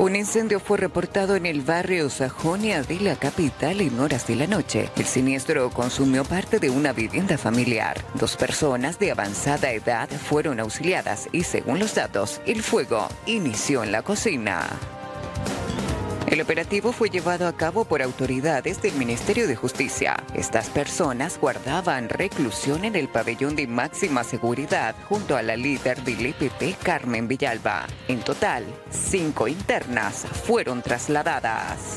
Un incendio fue reportado en el barrio Sajonia de la capital en horas de la noche. El siniestro consumió parte de una vivienda familiar. 2 personas de avanzada edad fueron auxiliadas y, según los datos, el fuego inició en la cocina. El operativo fue llevado a cabo por autoridades del Ministerio de Justicia. Estas personas guardaban reclusión en el pabellón de máxima seguridad junto a la líder del EPP, Carmen Villalba. En total, 5 internas fueron trasladadas.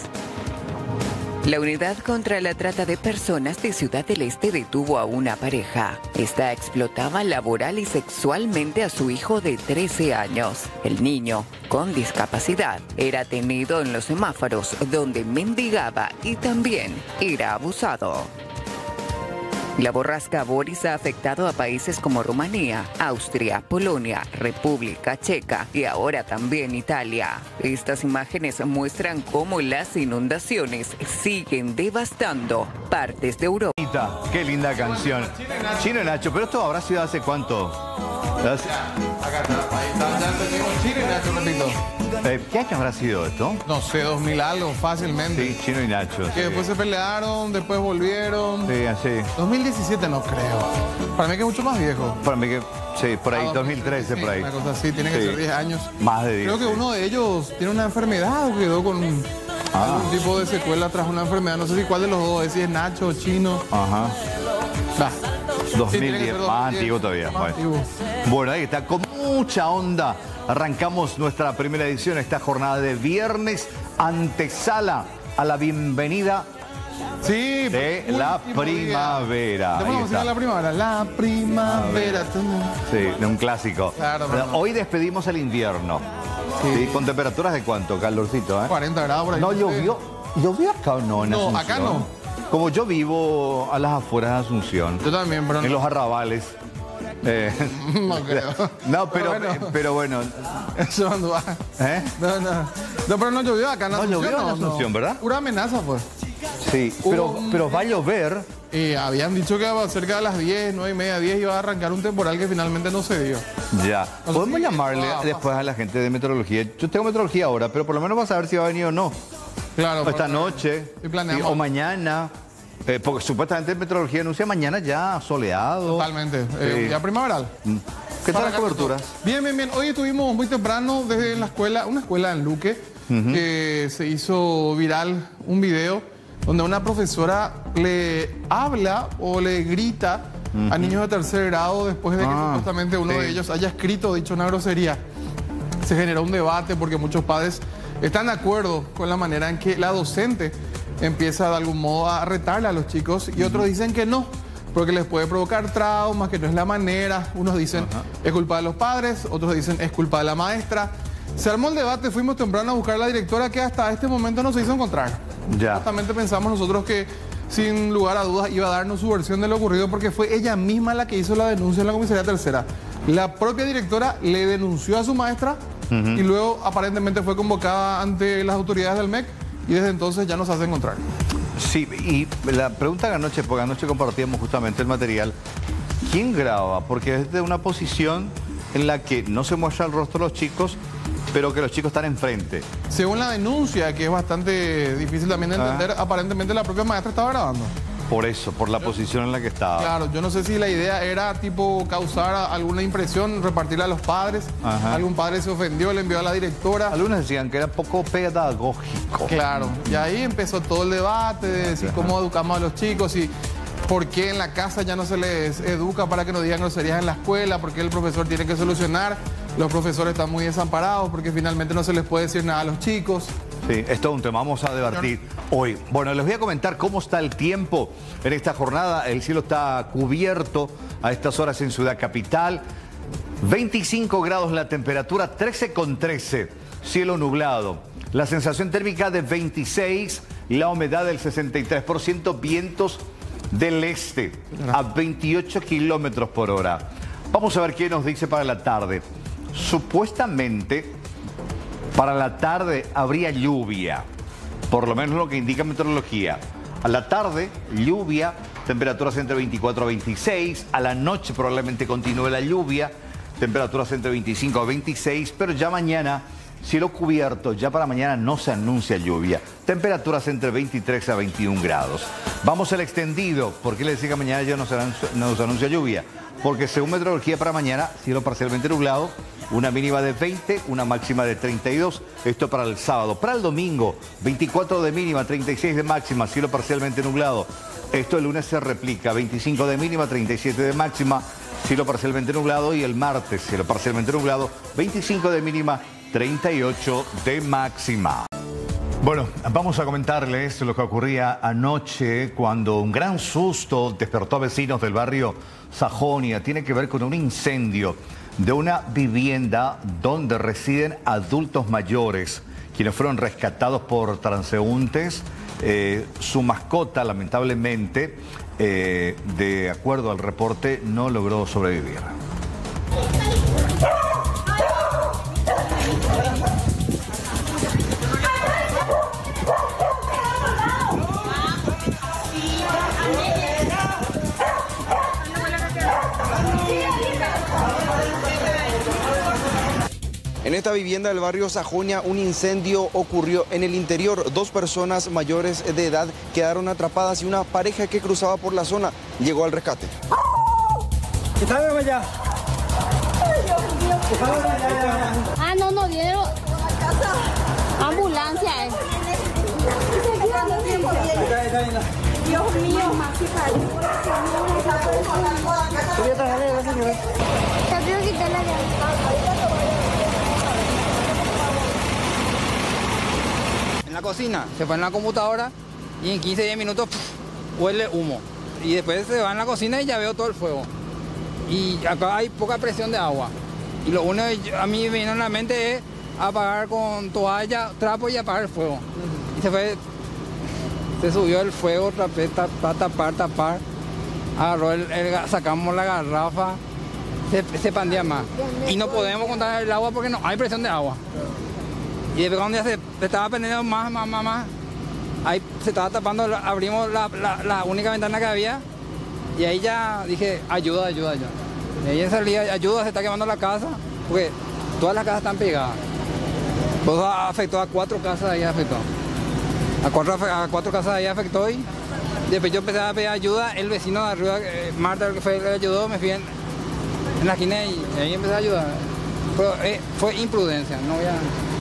La Unidad contra la Trata de Personas de Ciudad del Este detuvo a una pareja. Esta explotaba laboral y sexualmente a su hijo de 13 años. El niño, con discapacidad, era tenido en los semáforos donde mendigaba y también era abusado. La borrasca Boris ha afectado a países como Rumanía, Austria, Polonia, República Checa y ahora también Italia. Estas imágenes muestran cómo las inundaciones siguen devastando partes de Europa. Qué linda canción. Chino y Nacho, pero esto habrá sido hace cuánto. Acá está, ahí está, ya tenemos Chino y Nacho, repito. ¿Qué año habrá sido esto? No sé, 2000 algo, fácilmente. Sí, Chino y Nacho. Que sí. después se pelearon, después volvieron. Sí, así. 2017 no creo. Para mí que es mucho más viejo. Para mí que, sí, por ahí, 2013, por ahí. Una cosa así, tiene que Sí. ser 10 años. Más de 10. Creo que uno de ellos tiene una enfermedad o quedó con algún tipo de secuela tras una enfermedad. No sé si cuál de los dos es, si es Nacho o Chino. Ajá. Va. 2010, más antiguo todavía. Más antiguo. Bueno, ahí está, con mucha onda. Arrancamos nuestra primera edición, esta jornada de viernes, antesala a la bienvenida Sí, de la primavera. Ahí Vamos a está. la primavera. La primavera. Sí, de un clásico. Claro, no. Hoy despedimos el invierno. Sí, con temperaturas de cuánto, calorcito, ¿eh? 40 grados por ahí. No llovió. ¿Llovió acá o no en No, Asunción? acá no. Como yo vivo a las afueras de Asunción, Yo también, pero en los arrabales. no creo. No, pero bueno. Eso no va. ¿Eh? No, no. No, pero no llovió acá en No Asunción. llovió en Asunción, ¿verdad? Pura amenaza, pues. Sí, pero va a llover. Habían dicho que cerca de las 10, 9 y media, 10 iba a arrancar un temporal que finalmente no se dio. Ya. No sé Podemos si llamarle va a después a la gente de meteorología. Yo tengo meteorología ahora, pero por lo menos vas a ver si va a venir o no. Claro. O esta porque- noche. Y planeamos. O mañana. Porque supuestamente meteorología anuncia mañana ya soleado. Totalmente. Sí. Ya primaveral. ¿Qué tal Para las acá, coberturas? Bien, bien, bien. Hoy estuvimos muy temprano desde la escuela, una escuela en Luque, que se hizo viral un video donde una profesora le habla o le grita a niños de tercer grado después de que supuestamente uno sí. de ellos haya escrito o dicho una grosería. Se generó un debate porque muchos padres están de acuerdo con la manera en que la docente empieza de algún modo a retarle a los chicos y otros dicen que no, porque les puede provocar traumas, que no es la manera. Unos dicen es culpa de los padres, otros dicen es culpa de la maestra. Se armó el debate, fuimos temprano a buscar a la directora que hasta este momento no se hizo encontrar. Ya. Justamente pensamos nosotros que sin lugar a dudas iba a darnos su versión de lo ocurrido porque fue ella misma la que hizo la denuncia en la comisaría tercera. La propia directora le denunció a su maestra y luego aparentemente fue convocada ante las autoridades del MEC y desde entonces ya no se hace encontrar. Sí, y la pregunta de anoche, porque anoche compartíamos justamente el material, ¿quién graba? Porque es de una posición en la que no se muestra el rostro de los chicos, pero que los chicos están enfrente. Según la denuncia, que es bastante difícil también de entender, aparentemente la propia maestra estaba grabando. Por eso, por la posición en la que estaba. Claro, yo no sé si la idea era tipo causar alguna impresión, repartirla a los padres. Ajá. Algún padre se ofendió, le envió a la directora. Algunos decían que era poco pedagógico. Claro, y ahí empezó todo el debate de decir cómo educamos a los chicos y por qué en la casa ya no se les educa para que no digan groserías en la escuela, por qué el profesor tiene que solucionar. Los profesores están muy desamparados porque finalmente no se les puede decir nada a los chicos. Sí, es todo un tema, vamos a debatir hoy. Bueno, les voy a comentar cómo está el tiempo en esta jornada. El cielo está cubierto a estas horas en Ciudad Capital. 25 grados la temperatura, 13,13, cielo nublado. La sensación térmica de 26, la humedad del 63%, vientos del este a 28 kilómetros por hora. Vamos a ver qué nos dice para la tarde. Supuestamente, para la tarde habría lluvia, por lo menos lo que indica meteorología. A la tarde, lluvia, temperaturas entre 24 a 26. A la noche probablemente continúe la lluvia, temperaturas entre 25 a 26. Pero ya mañana cielo cubierto, ya para mañana no se anuncia lluvia. Temperaturas entre 23 a 21 grados. Vamos al extendido. ¿Por qué le decía que mañana ya no se anuncia lluvia? Porque según meteorología para mañana, cielo parcialmente nublado, una mínima de 20, una máxima de 32. Esto para el sábado. Para el domingo, 24 de mínima, 36 de máxima, cielo parcialmente nublado. Esto el lunes se replica, 25 de mínima, 37 de máxima, cielo parcialmente nublado. Y el martes, cielo parcialmente nublado, 25 de mínima, 38 de máxima. Bueno, vamos a comentarles lo que ocurría anoche cuando un gran susto despertó a vecinos del barrio Sajonia. Tiene que ver con un incendio de una vivienda donde residen adultos mayores, quienes fueron rescatados por transeúntes. Su mascota, lamentablemente, de acuerdo al reporte, no logró sobrevivir. En esta vivienda del barrio Sajonia, un incendio ocurrió en el interior. 2 personas mayores de edad quedaron atrapadas y una pareja que cruzaba por la zona llegó al rescate. No dieron ambulancia. Dios mío, en la cocina, se fue en la computadora y en 15-10 minutos huele humo. Y después se va en la cocina y ya veo todo el fuego. Y acá hay poca presión de agua. Y lo único que a mí me vino en la mente es apagar con toalla, trapo y apagar el fuego. Y se subió el fuego, tapar. Agarró sacamos la garrafa, se pandía más. Y no podemos contar el agua porque no hay presión de agua. Y después cuando ya se estaba prendiendo más, ahí se estaba tapando, abrimos la única ventana que había y ahí ya dije, ayuda. Y ahí salía, ayuda, se está quemando la casa, porque todas las casas están pegadas. Pues afectó a 4 casas, ahí afectó. A 4 casas ahí afectó y después yo empecé a pedir ayuda, el vecino de arriba, Marta, el que fue el que ayudó, me fui en la esquina y ahí empecé a ayudar. Pero fue imprudencia, no voy a...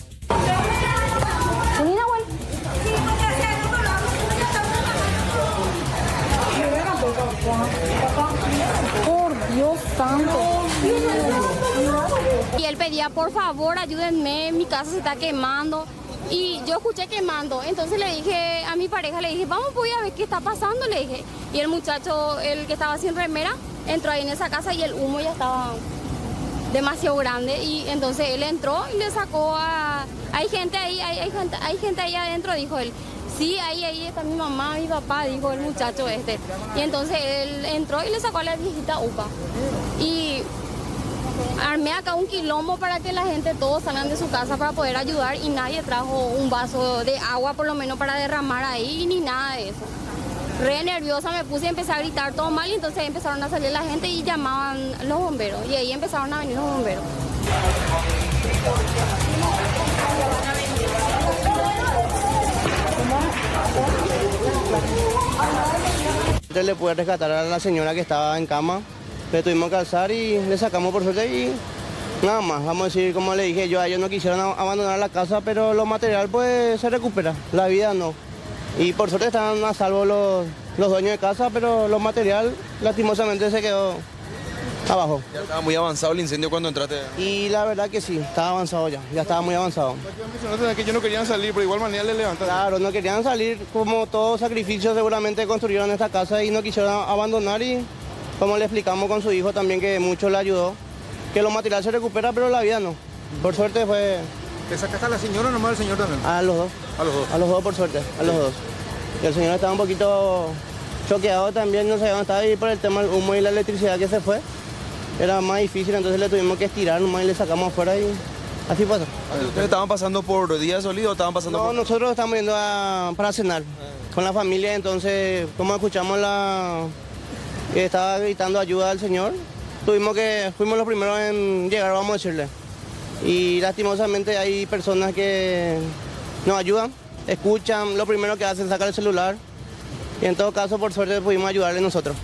Por Dios santo. Y él pedía, por favor, ayúdenme, mi casa se está quemando. Y yo escuché quemando, entonces le dije a mi pareja, le dije, vamos, voy a ver qué está pasando, le dije. Y el muchacho, el que estaba sin remera, entró ahí en esa casa y el humo ya estaba demasiado grande. Y entonces él entró y le sacó a... Hay gente ahí adentro, dijo él. Sí, ahí está mi mamá, mi papá, dijo el muchacho este. Y entonces él entró y le sacó a la viejita upa. Y armé acá un quilombo para que la gente, todos salgan de su casa para poder ayudar y nadie trajo un vaso de agua por lo menos para derramar ahí ni nada de eso. Re nerviosa me puse y empecé a gritar todo mal y entonces empezaron a salir la gente y llamaban los bomberos y ahí empezaron a venir los bomberos. Le pude rescatar a la señora que estaba en cama, le tuvimos que alzar y le sacamos por suerte y nada más. Vamos a decir, como le dije yo, a ellos no quisieron abandonar la casa, pero lo material pues se recupera, la vida no. Y por suerte están a salvo los dueños de casa, pero lo material lastimosamente se quedó abajo. ¿Ya estaba muy avanzado el incendio cuando entraste? Y la verdad que sí, estaba avanzado ya estaba muy avanzado. Mencionaste que ellos no querían salir, pero igual manera le levantaron. Claro, no querían salir, como todo sacrificio seguramente construyeron esta casa y no quisieron abandonar y como le explicamos con su hijo también que mucho le ayudó, que lo material se recupera pero la vida no. Por suerte fue... ¿Te sacaste a la señora o nomás al señor también? A los dos. A los dos. A los dos por suerte, a los dos. Y el señor estaba un poquito choqueado también, no sé dónde estaba y por el tema del humo y la electricidad que se fue. Era más difícil, entonces le tuvimos que estirar nomás y le sacamos afuera y así pasó. ¿Ustedes estaban pasando por días solidos o estaban pasando No, por...? nosotros estamos yendo para cenar con la familia, entonces como escuchamos que estaba gritando ayuda al señor, fuimos los primeros en llegar, vamos a decirle. Y lastimosamente hay personas que nos ayudan, escuchan, lo primero que hacen es sacar el celular. Y en todo caso, por suerte, pudimos ayudarle nosotros.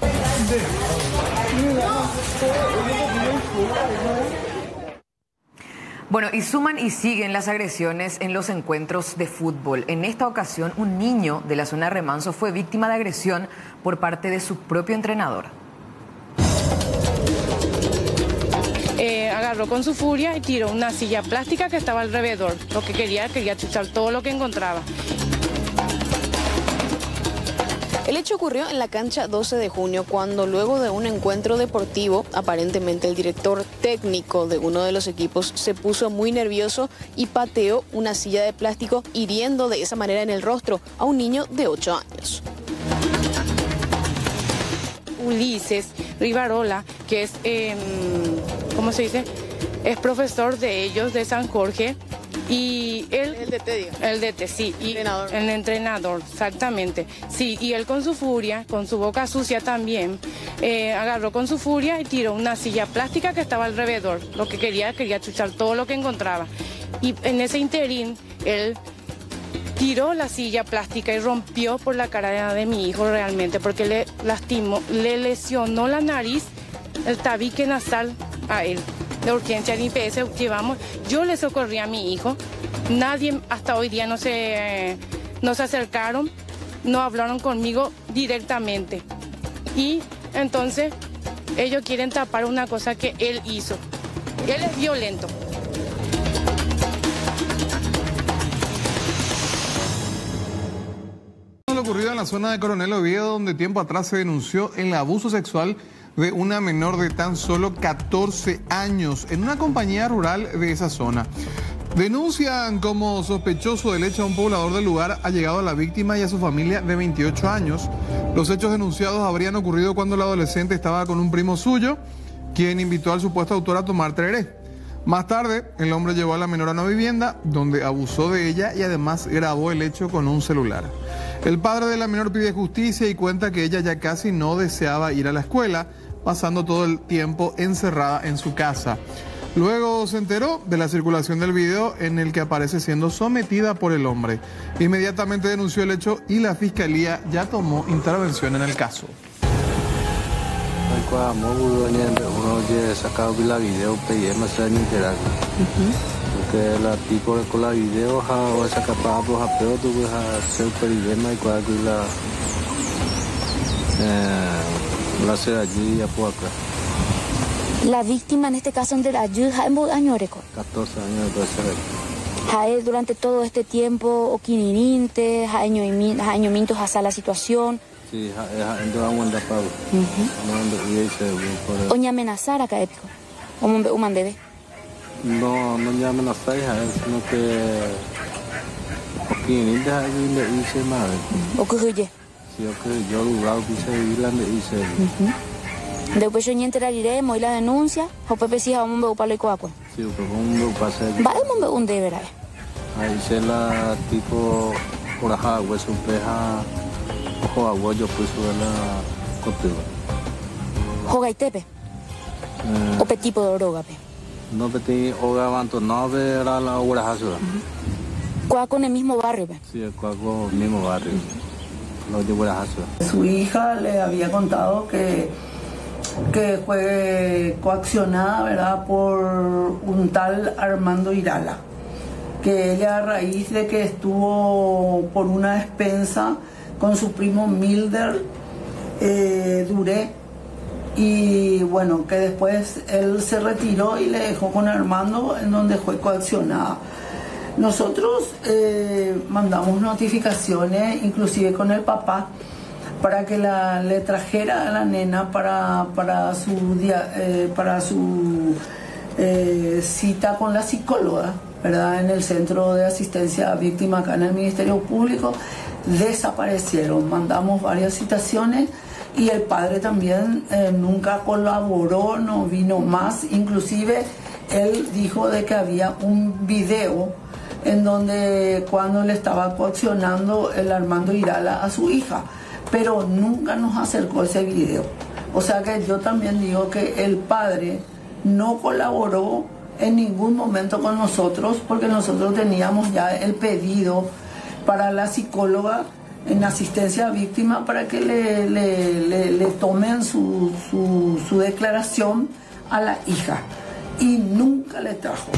Bueno, y suman y siguen las agresiones en los encuentros de fútbol. En esta ocasión, un niño de la zona de Remanso fue víctima de agresión por parte de su propio entrenador. Agarró con su furia y tiró una silla plástica que estaba alrededor. Lo que quería chuchar todo lo que encontraba. El hecho ocurrió en la cancha 12 de junio, cuando luego de un encuentro deportivo, aparentemente el director técnico de uno de los equipos se puso muy nervioso y pateó una silla de plástico, hiriendo de esa manera en el rostro a un niño de 8 años. Ulises Rivarola, que es, ¿cómo se dice? Es profesor de ellos, de San Jorge. Y él, el DT, digo. El DT, sí. Y el entrenador, exactamente. Sí, y él con su furia, con su boca sucia también, agarró con su furia y tiró una silla plástica que estaba alrededor. Lo que quería chuchar todo lo que encontraba. Y en ese interín, él tiró la silla plástica y rompió por la cara de mi hijo realmente, porque le lastimó, le lesionó la nariz, el tabique nasal a él. De urgencia al IPS llevamos, yo le socorrí a mi hijo, nadie hasta hoy día no se acercaron, no hablaron conmigo directamente. Y entonces ellos quieren tapar una cosa que él hizo. Él es violento. Lo ocurrido en la zona de Coronel Oviedo, donde tiempo atrás se denunció el abuso sexual de una menor de tan solo 14 años en una compañía rural de esa zona. Denuncian como sospechoso del hecho a un poblador del lugar allegado a la víctima y a su familia de 28 años. Los hechos denunciados habrían ocurrido cuando el adolescente estaba con un primo suyo, quien invitó al supuesto autor a tomar tereré. Más tarde, el hombre llevó a la menor a una vivienda donde abusó de ella y además grabó el hecho con un celular. El padre de la menor pide justicia y cuenta que ella ya casi no deseaba ir a la escuela, pasando todo el tiempo encerrada en su casa. Luego se enteró de la circulación del video en el que aparece siendo sometida por el hombre. Inmediatamente denunció el hecho y la fiscalía ya tomó intervención en el caso. Porque la tipo con la video o esa capa por apeo tu hacer peridema y cuál la se allí a poco. La víctima en este caso de ayuda en años récord. 14 años de ser. Jae durante todo este tiempo o quinininte, año mintos hasta la situación. Sí, en toda onda pago. Oña amenazar acá épico. O un debe. No ya amenazar sino que quinininte ahí le hice mal. O que huye. Sí, ok, yo lugar que se vilan de hice. Después yo ni enteraré, la denuncia, o Pepe si vamos a ver para el coaco. Sí, pero un pase. Vamos a ver un debe, ¿verdad? Ahí se la tipo por acá, hueso peja, ojo agua yo pues la contigo. Joga y tepe. O pe tipo de droga, pe. No peti oga vanto no era la hora hasura. Coaco en el mismo barrio, pe. Sí, el coaco en el mismo barrio. No llevo la hasura. Su hija le había contado que fue coaccionada, ¿verdad?, por un tal Armando Irala, que ella a raíz de que estuvo por una despensa con su primo Milder Duré, y bueno, que después él se retiró y le dejó con Armando, en donde fue coaccionada. Nosotros mandamos notificaciones, inclusive con el papá, para que le trajera a la nena para su cita con la psicóloga, ¿verdad?, en el Centro de Asistencia a Víctimas acá en el Ministerio Público. Desaparecieron, mandamos varias citaciones y el padre también nunca colaboró, no vino más. Inclusive él dijo de que había un video en donde cuando le estaba coaccionando el Armando Irala a su hija, pero nunca nos acercó ese video. O sea que yo también digo que el padre no colaboró en ningún momento con nosotros, porque nosotros teníamos ya el pedido para la psicóloga en asistencia a víctima para que le tomen su declaración a la hija, y nunca le trajo.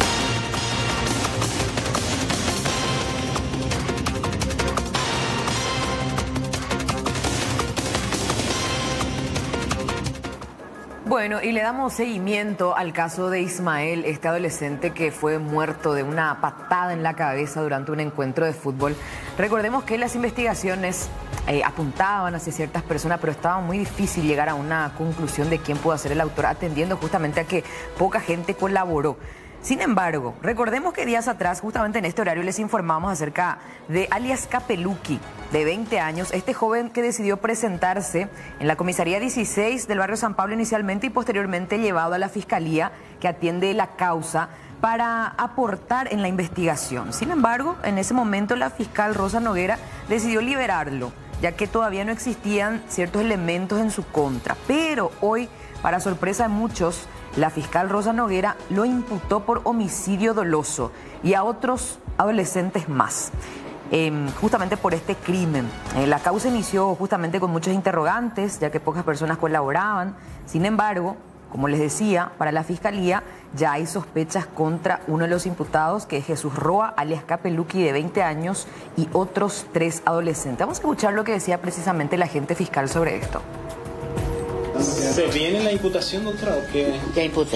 Bueno, y le damos seguimiento al caso de Ismael, este adolescente que fue muerto de una patada en la cabeza durante un encuentro de fútbol. Recordemos que las investigaciones apuntaban hacia ciertas personas, pero estaba muy difícil llegar a una conclusión de quién pudo ser el autor, atendiendo justamente a que poca gente colaboró. Sin embargo, recordemos que días atrás, justamente en este horario, les informamos acerca de alias Capeluqui, de 20 años, este joven que decidió presentarse en la comisaría 16 del barrio San Pablo inicialmente y posteriormente llevado a la fiscalía que atiende la causa para aportar en la investigación. Sin embargo, en ese momento la fiscal Rosa Noguera decidió liberarlo, ya que todavía no existían ciertos elementos en su contra. Pero hoy, para sorpresa de muchos, la fiscal Rosa Noguera lo imputó por homicidio doloso y a otros adolescentes más, justamente por este crimen. La causa inició justamente con muchos interrogantes, ya que pocas personas colaboraban. Sin embargo, como les decía, para la fiscalía ya hay sospechas contra uno de los imputados, que es Jesús Roa, alias Capeluqui, de 20 años, y otros 3 adolescentes. Vamos a escuchar lo que decía precisamente el agente fiscal sobre esto. ¿Se viene la imputación, doctora, o qué? Ya imputé.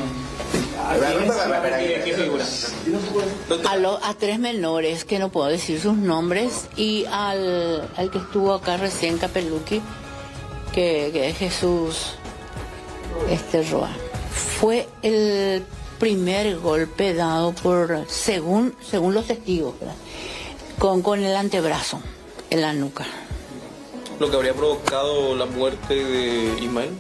¿Qué figura? A 3 menores, que no puedo decir sus nombres, y al que estuvo acá recién, Capeluqui, que es Jesús Roa. Fue el primer golpe dado por, según los testigos, ¿verdad? Con el antebrazo en la nuca. ¿Lo que habría provocado la muerte de Ismael?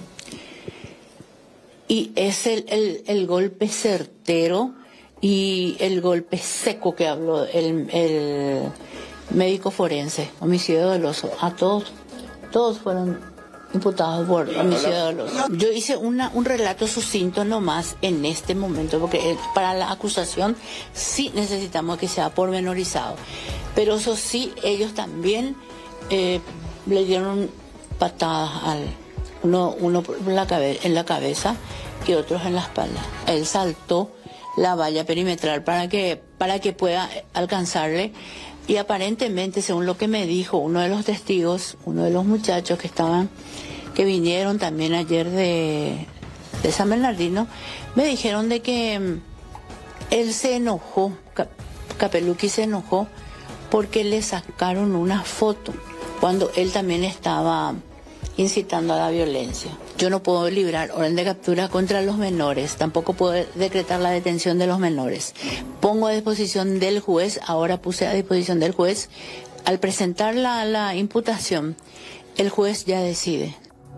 Y es el golpe certero y el golpe seco que habló el médico forense, homicidio doloso. A todos fueron imputados por homicidio doloso. Yo hice un relato sucinto nomás en este momento, porque para la acusación sí necesitamos que sea pormenorizado. Pero eso sí, ellos también le dieron patadas uno en la cabeza y otros en la espalda. Él saltó la valla perimetral para que pueda alcanzarle, y aparentemente, según lo que me dijo uno de los testigos, uno de los muchachos que vinieron también ayer de San Bernardino, me dijeron de que él se enojó, Capeluqui se enojó porque le sacaron una foto cuando él también estaba incitando a la violencia. Yo no puedo librar orden de captura contra los menores, tampoco puedo decretar la detención de los menores. Pongo a disposición del juez, ahora puse a disposición del juez, al presentar la imputación, el juez ya decide.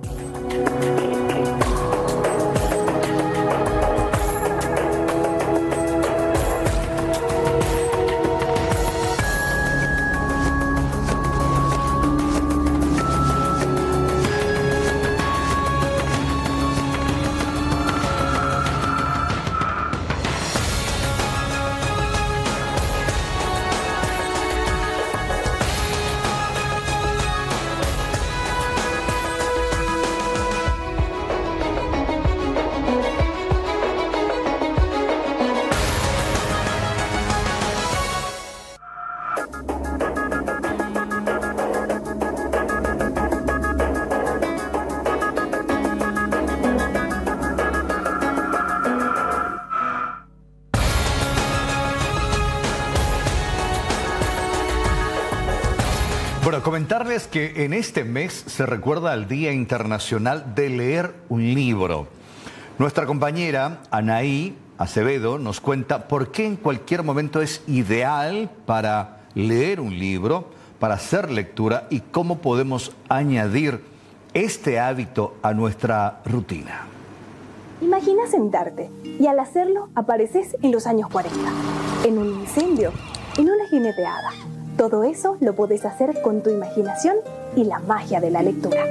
Bueno, comentarles que en este mes se recuerda el Día Internacional de Leer un Libro. Nuestra compañera Anaí Acevedo nos cuenta por qué en cualquier momento es ideal para leer un libro, para hacer lectura, y cómo podemos añadir este hábito a nuestra rutina. Imagina sentarte y al hacerlo apareces en los años 40, en un incendio, en una jineteada. Todo eso lo puedes hacer con tu imaginación y la magia de la lectura.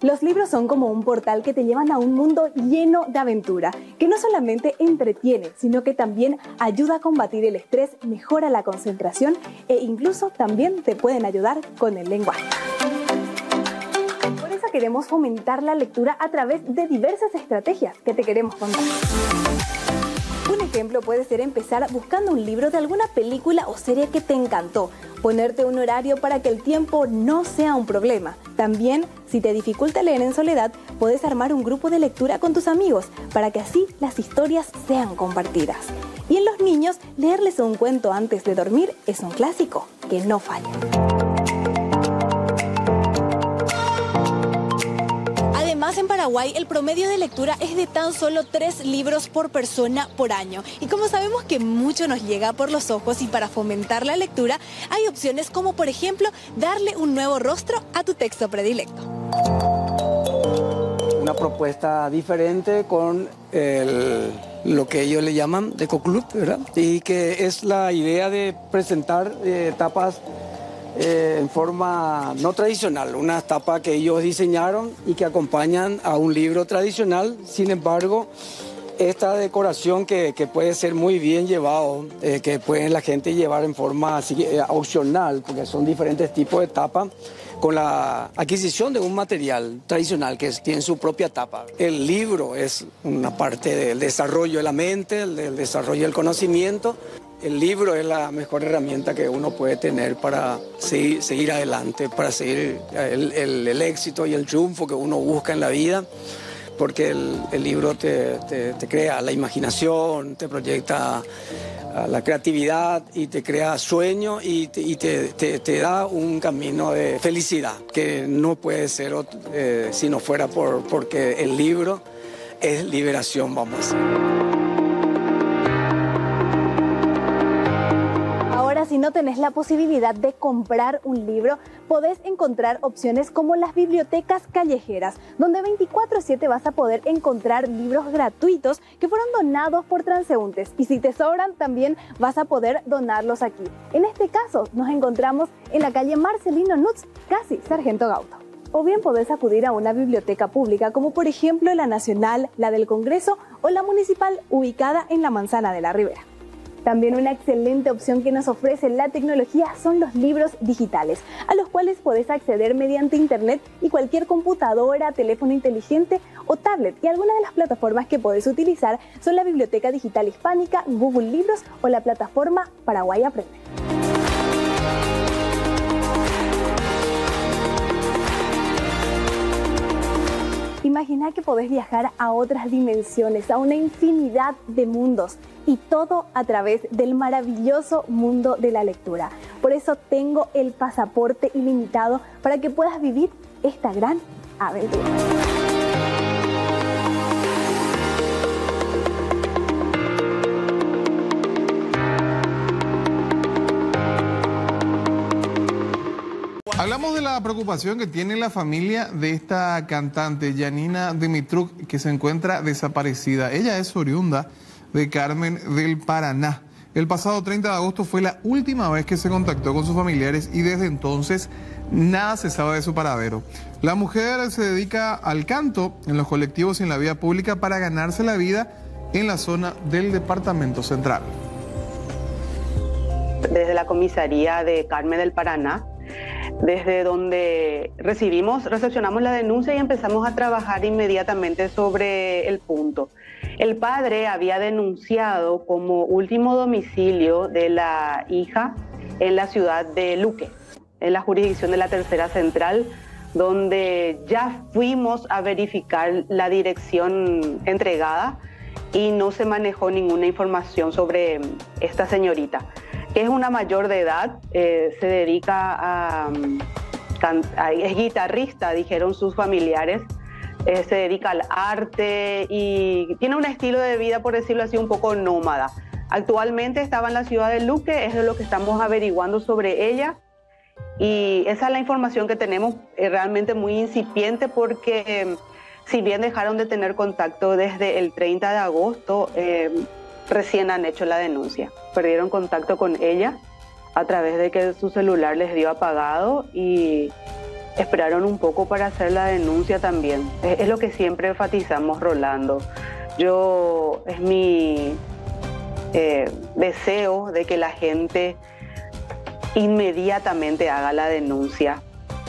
Los libros son como un portal que te llevan a un mundo lleno de aventura, que no solamente entretiene, sino que también ayuda a combatir el estrés, mejora la concentración e incluso también te pueden ayudar con el lenguaje. Por eso queremos fomentar la lectura a través de diversas estrategias que te queremos contar. Un ejemplo puede ser empezar buscando un libro de alguna película o serie que te encantó. Ponerte un horario para que el tiempo no sea un problema. También, si te dificulta leer en soledad, puedes armar un grupo de lectura con tus amigos para que así las historias sean compartidas. Y en los niños, leerles un cuento antes de dormir es un clásico que no falla. Además, en Paraguay el promedio de lectura es de tan solo 3 libros por persona por año. Y como sabemos que mucho nos llega por los ojos y para fomentar la lectura, hay opciones como por ejemplo darle un nuevo rostro a tu texto predilecto. Una propuesta diferente con lo que ellos le llaman Decoclub, ¿verdad? Y que es la idea de presentar tapas en forma no tradicional, una tapa que ellos diseñaron y que acompañan a un libro tradicional. Sin embargo, esta decoración que puede ser muy bien llevado, que puede la gente llevar en forma opcional, porque son diferentes tipos de tapas, con la adquisición de un material tradicional que tiene su propia tapa. El libro es una parte del desarrollo de la mente, del desarrollo del conocimiento. El libro es la mejor herramienta que uno puede tener para seguir adelante, para seguir el éxito y el triunfo que uno busca en la vida, porque el libro te crea la imaginación, te proyecta la creatividad y te crea sueño y te da un camino de felicidad que no puede ser si no fuera porque el libro es liberación, vamos a decir. Si no tenés la posibilidad de comprar un libro, podés encontrar opciones como las bibliotecas callejeras, donde 24/7 vas a poder encontrar libros gratuitos que fueron donados por transeúntes. Y si te sobran, también vas a poder donarlos aquí. En este caso, nos encontramos en la calle Marcelino Nutz, casi Sargento Gauto. O bien podés acudir a una biblioteca pública, como por ejemplo la Nacional, la del Congreso o la Municipal, ubicada en la Manzana de la Ribera. También una excelente opción que nos ofrece la tecnología son los libros digitales, a los cuales podés acceder mediante internet y cualquier computadora, teléfono inteligente o tablet. Y algunas de las plataformas que podés utilizar son la Biblioteca Digital Hispánica, Google Libros o la plataforma Paraguay Aprende. Imagina que podés viajar a otras dimensiones, a una infinidad de mundos, y todo a través del maravilloso mundo de la lectura. Por eso tengo el pasaporte ilimitado para que puedas vivir esta gran aventura. Hablamos de la preocupación que tiene la familia de esta cantante, Janina Dimitruk, que se encuentra desaparecida. Ella es oriunda de Carmen del Paraná. El pasado 30 de agosto fue la última vez que se contactó con sus familiares y desde entonces nada se sabe de su paradero. La mujer se dedica al canto en los colectivos y en la vía pública para ganarse la vida en la zona del Departamento Central. Desde la comisaría de Carmen del Paraná, desde donde recepcionamos la denuncia y empezamos a trabajar inmediatamente sobre el punto. El padre había denunciado como último domicilio de la hija en la ciudad de Luque, en la jurisdicción de la Tercera Central, donde ya fuimos a verificar la dirección entregada y no se manejó ninguna información sobre esta señorita, que es una mayor de edad, se dedica es guitarrista, dijeron sus familiares, se dedica al arte y tiene un estilo de vida, por decirlo así, un poco nómada. Actualmente estaba en la ciudad de Luque, es lo que estamos averiguando sobre ella y esa es la información que tenemos, realmente muy incipiente porque si bien dejaron de tener contacto desde el 30 de agosto, recién han hecho la denuncia. Perdieron contacto con ella a través de que su celular les dio apagado y esperaron un poco para hacer la denuncia también. Es lo que siempre enfatizamos, Rolando. Es mi deseo de que la gente inmediatamente haga la denuncia.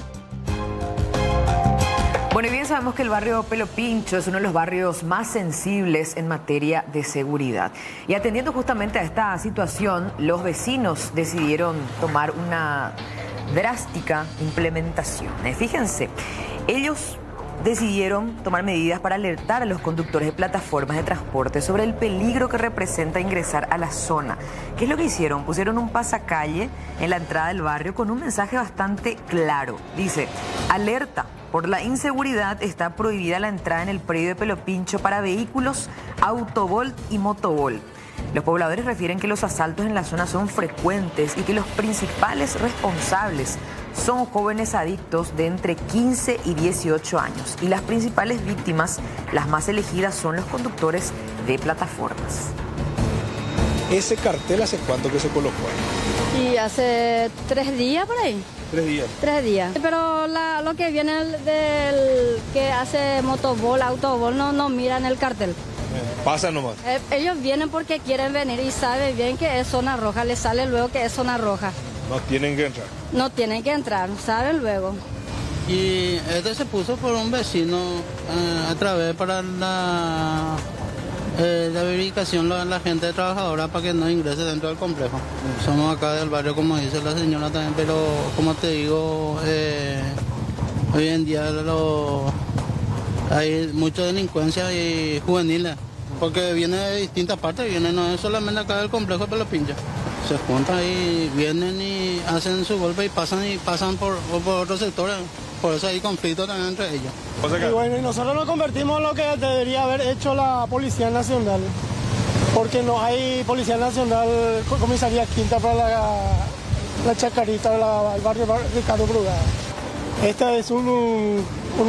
Bueno, y bien sabemos que el barrio Pelo Pincho es uno de los barrios más sensibles en materia de seguridad. Y atendiendo justamente a esta situación, los vecinos decidieron tomar una drástica implementación. Fíjense, ellos decidieron tomar medidas para alertar a los conductores de plataformas de transporte sobre el peligro que representa ingresar a la zona. ¿Qué es lo que hicieron? Pusieron un pasacalle en la entrada del barrio con un mensaje bastante claro. Dice: alerta, por la inseguridad está prohibida la entrada en el predio de Pelo Pincho para vehículos Autovolt y Motovolt. Los pobladores refieren que los asaltos en la zona son frecuentes y que los principales responsables son jóvenes adictos de entre 15 y 18 años. Y las principales víctimas, las más elegidas, son los conductores de plataformas. ¿Ese cartel hace cuánto que se colocó ahí? Y hace 3 días por ahí. 3 días. 3 días. Pero lo que viene del que hace Motovol, Autovol, no miran el cartel. Pasa nomás. Ellos vienen porque quieren venir y saben bien que es zona roja, les sale luego que es zona roja. No tienen que entrar. No tienen que entrar, saben luego. Y este se puso por un vecino a través para la verificación de la gente trabajadora para que no ingrese dentro del complejo. Somos acá del barrio, como dice la señora también, pero como te digo, hoy en día hay mucha delincuencia y juveniles, porque viene de distintas partes, no es solamente acá del complejo de Pelo Pincho. Se juntan y vienen y hacen su golpe y pasan por otros sectores. Por eso hay conflicto también entre ellos. Y bueno, y nosotros nos convertimos en lo que debería haber hecho la Policía Nacional, porque no hay Policía Nacional, Comisaría Quinta para la Chacarita, el barrio Ricardo Brugada. Este es un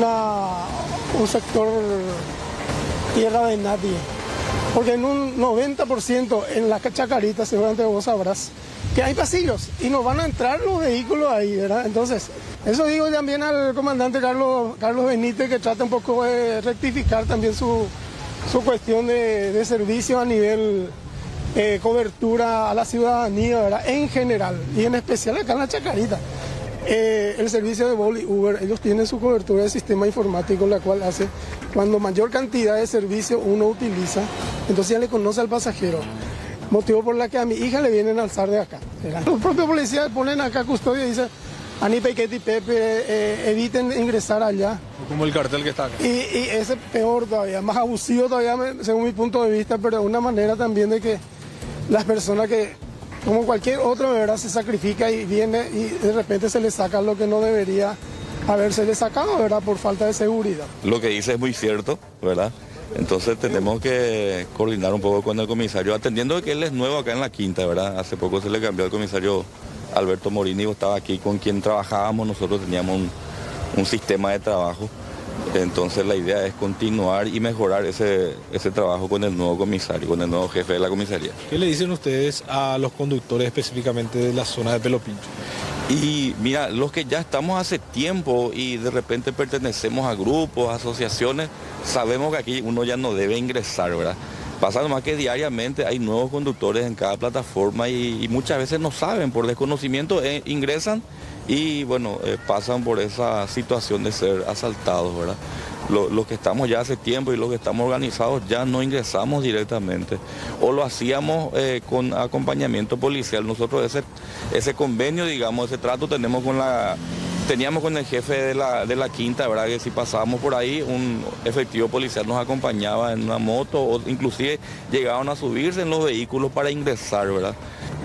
sector tierra de nadie, porque en un 90% en la Chacarita, seguramente vos sabrás, que hay pasillos y no van a entrar los vehículos ahí, ¿verdad? Entonces, eso digo también al comandante Carlos Benítez, que trata un poco de rectificar también su cuestión de servicio a nivel cobertura a la ciudadanía, ¿verdad? En general, y en especial acá en la Chacarita. El servicio de Bolt y Uber, ellos tienen su cobertura de sistema informático, la cual hace, cuando mayor cantidad de servicio uno utiliza, entonces ya le conoce al pasajero. Motivo por la que a mi hija le vienen a alzar de acá. Los propios policías ponen acá custodia y dicen: Ani, Pequete y Pepe, eviten ingresar allá. Como el cartel que está acá. Y ese peor todavía, más abusivo todavía, según mi punto de vista, pero de una manera también de que las personas que, como cualquier otro, ¿verdad?, se sacrifica y viene y de repente se le saca lo que no debería haberse sacado, ¿verdad?, por falta de seguridad. Lo que dice es muy cierto, ¿verdad? Entonces tenemos que coordinar un poco con el comisario, atendiendo que él es nuevo acá en la Quinta, ¿verdad? Hace poco se le cambió al comisario Alberto Morini, estaba aquí con quien trabajábamos, nosotros teníamos un sistema de trabajo. Entonces la idea es continuar y mejorar ese trabajo con el nuevo comisario, con el nuevo jefe de la comisaría. ¿Qué le dicen ustedes a los conductores específicamente de la zona de Pelo Pincho? Y mira, los que ya estamos hace tiempo y de repente pertenecemos a grupos, asociaciones, sabemos que aquí uno ya no debe ingresar, ¿verdad? Pasa nomás que diariamente hay nuevos conductores en cada plataforma y muchas veces no saben, por desconocimiento ingresan y bueno, pasan por esa situación de ser asaltados, ¿verdad? Los que estamos ya hace tiempo y los que estamos organizados ya no ingresamos directamente o lo hacíamos con acompañamiento policial. Nosotros ese convenio, digamos, ese trato teníamos con el jefe de la Quinta, ¿verdad? Que si pasábamos por ahí, un efectivo policial nos acompañaba en una moto o inclusive llegaban a subirse en los vehículos para ingresar, ¿verdad?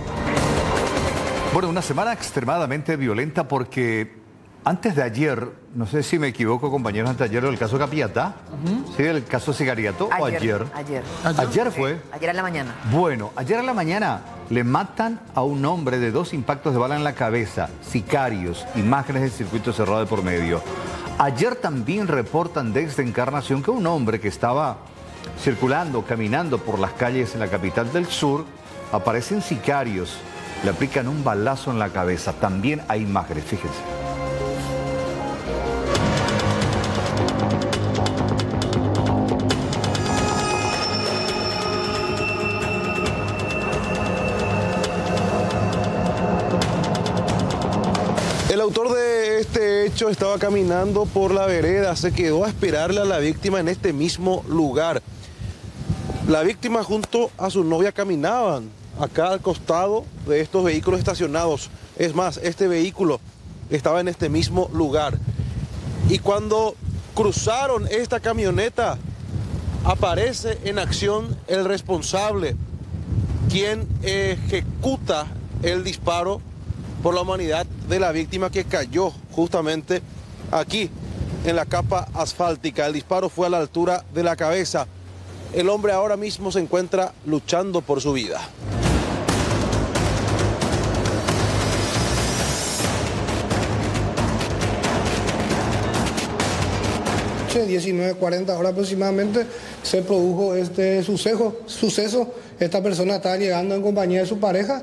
Bueno, una semana extremadamente violenta porque antes de ayer, no sé si me equivoco, compañeros, antes de ayer, el caso Capiatá, ¿sí? El caso Cigariato, ¿o ayer? Ayer fue. Ayer en la mañana. Bueno, ayer en la mañana le matan a un hombre de 2 impactos de bala en la cabeza, sicarios, imágenes del circuito cerrado de por medio. Ayer también reportan desde Encarnación que un hombre que estaba circulando, caminando por las calles en la capital del sur, aparecen sicarios, le aplican un balazo en la cabeza. También hay imágenes, fíjense. continuaba caminando por la vereda, se quedó a esperarle a la víctima en este mismo lugar. La víctima junto a su novia caminaban acá al costado de estos vehículos estacionados. Es más, este vehículo estaba en este mismo lugar. Y cuando cruzaron esta camioneta, aparece en acción el responsable, quien ejecuta el disparo por la humanidad de la víctima que cayó justamente aquí en la capa asfáltica. El disparo fue a la altura de la cabeza. El hombre ahora mismo se encuentra luchando por su vida. 19:40 horas aproximadamente se produjo este suceso. Esta persona estaba llegando en compañía de su pareja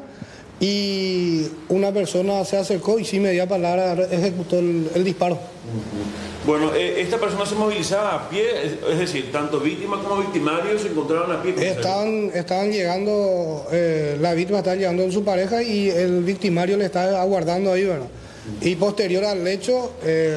y una persona se acercó y sin media palabra ejecutó el disparo. Bueno, esta persona se movilizaba a pie, es decir, tanto víctima como victimario se encontraban a pie. Estaban llegando, la víctima estaba llegando con su pareja y el victimario le estaba aguardando ahí, ¿verdad? Y posterior al hecho,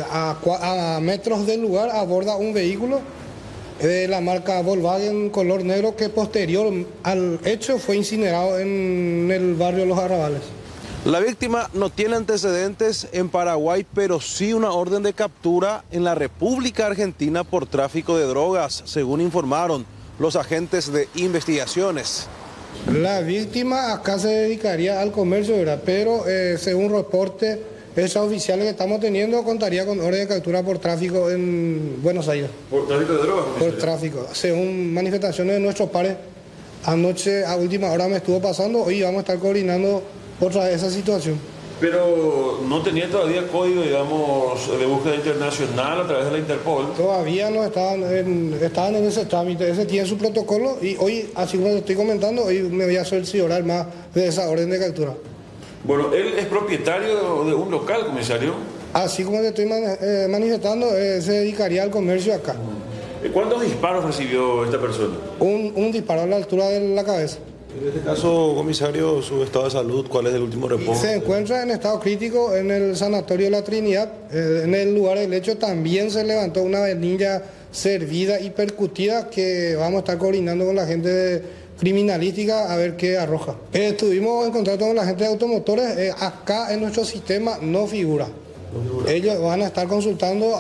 a metros del lugar, aborda un vehículo de la marca Volkswagen color negro que posterior al hecho fue incinerado en el barrio Los Arrabales. La víctima no tiene antecedentes en Paraguay, pero sí una orden de captura en la República Argentina por tráfico de drogas, según informaron los agentes de investigaciones. La víctima acá se dedicaría al comercio, ¿verdad? Pero según reporte oficiales que estamos teniendo, contaría con orden de captura por tráfico en Buenos Aires. ¿Por tráfico de drogas? Por tráfico. Según manifestaciones de nuestros pares, anoche a última hora me estuvo pasando, hoy vamos a estar coordinando otra vez esa situación. Pero no tenía todavía código, digamos, de búsqueda internacional a través de la Interpol. Todavía no estaban en ese trámite, ese tiene su protocolo y hoy, así como te estoy comentando, hoy me voy a cerciorar más de esa orden de captura. Bueno, él es propietario de un local, comisario. Así como te estoy manifestando, se dedicaría al comercio acá. ¿Cuántos disparos recibió esta persona? Un disparo a la altura de la cabeza. En este caso, comisario, su estado de salud, ¿cuál es el último reporte? Se encuentra en estado crítico en el sanatorio de la Trinidad. En el lugar del hecho también se levantó una venilla servida y percutida que vamos a estar coordinando con la gente de criminalística a ver qué arroja. Estuvimos en contacto con la gente de automotores, acá en nuestro sistema no figura. Ellos van a estar consultando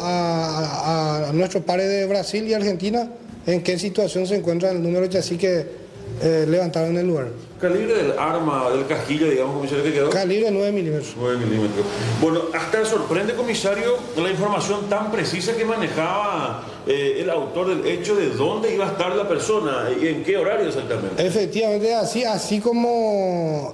a nuestros pares de Brasil y Argentina en qué situación se encuentra el número de chasis que levantaron en el lugar. ¿Calibre del arma, del casquillo, digamos, comisario, que quedó? Calibre 9 milímetros. 9 milímetros. Bueno, hasta sorprende, comisario, la información tan precisa que manejaba el autor del hecho de dónde iba a estar la persona y en qué horario exactamente. Efectivamente, así como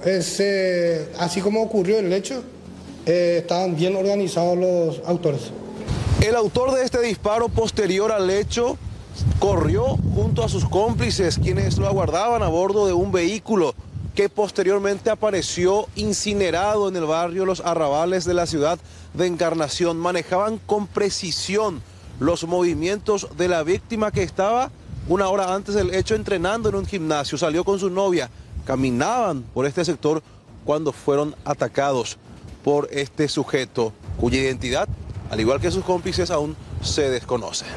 ocurrió el hecho, estaban bien organizados los autores. El autor de este disparo posterior al hecho corrió junto a sus cómplices, quienes lo aguardaban a bordo de un vehículo que posteriormente apareció incinerado en el barrio Los Arrabales de la ciudad de Encarnación. Manejaban con precisión los movimientos de la víctima, que estaba una hora antes del hecho entrenando en un gimnasio. Salió con su novia, caminaban por este sector cuando fueron atacados por este sujeto, cuya identidad, al igual que sus cómplices, aún se desconoce.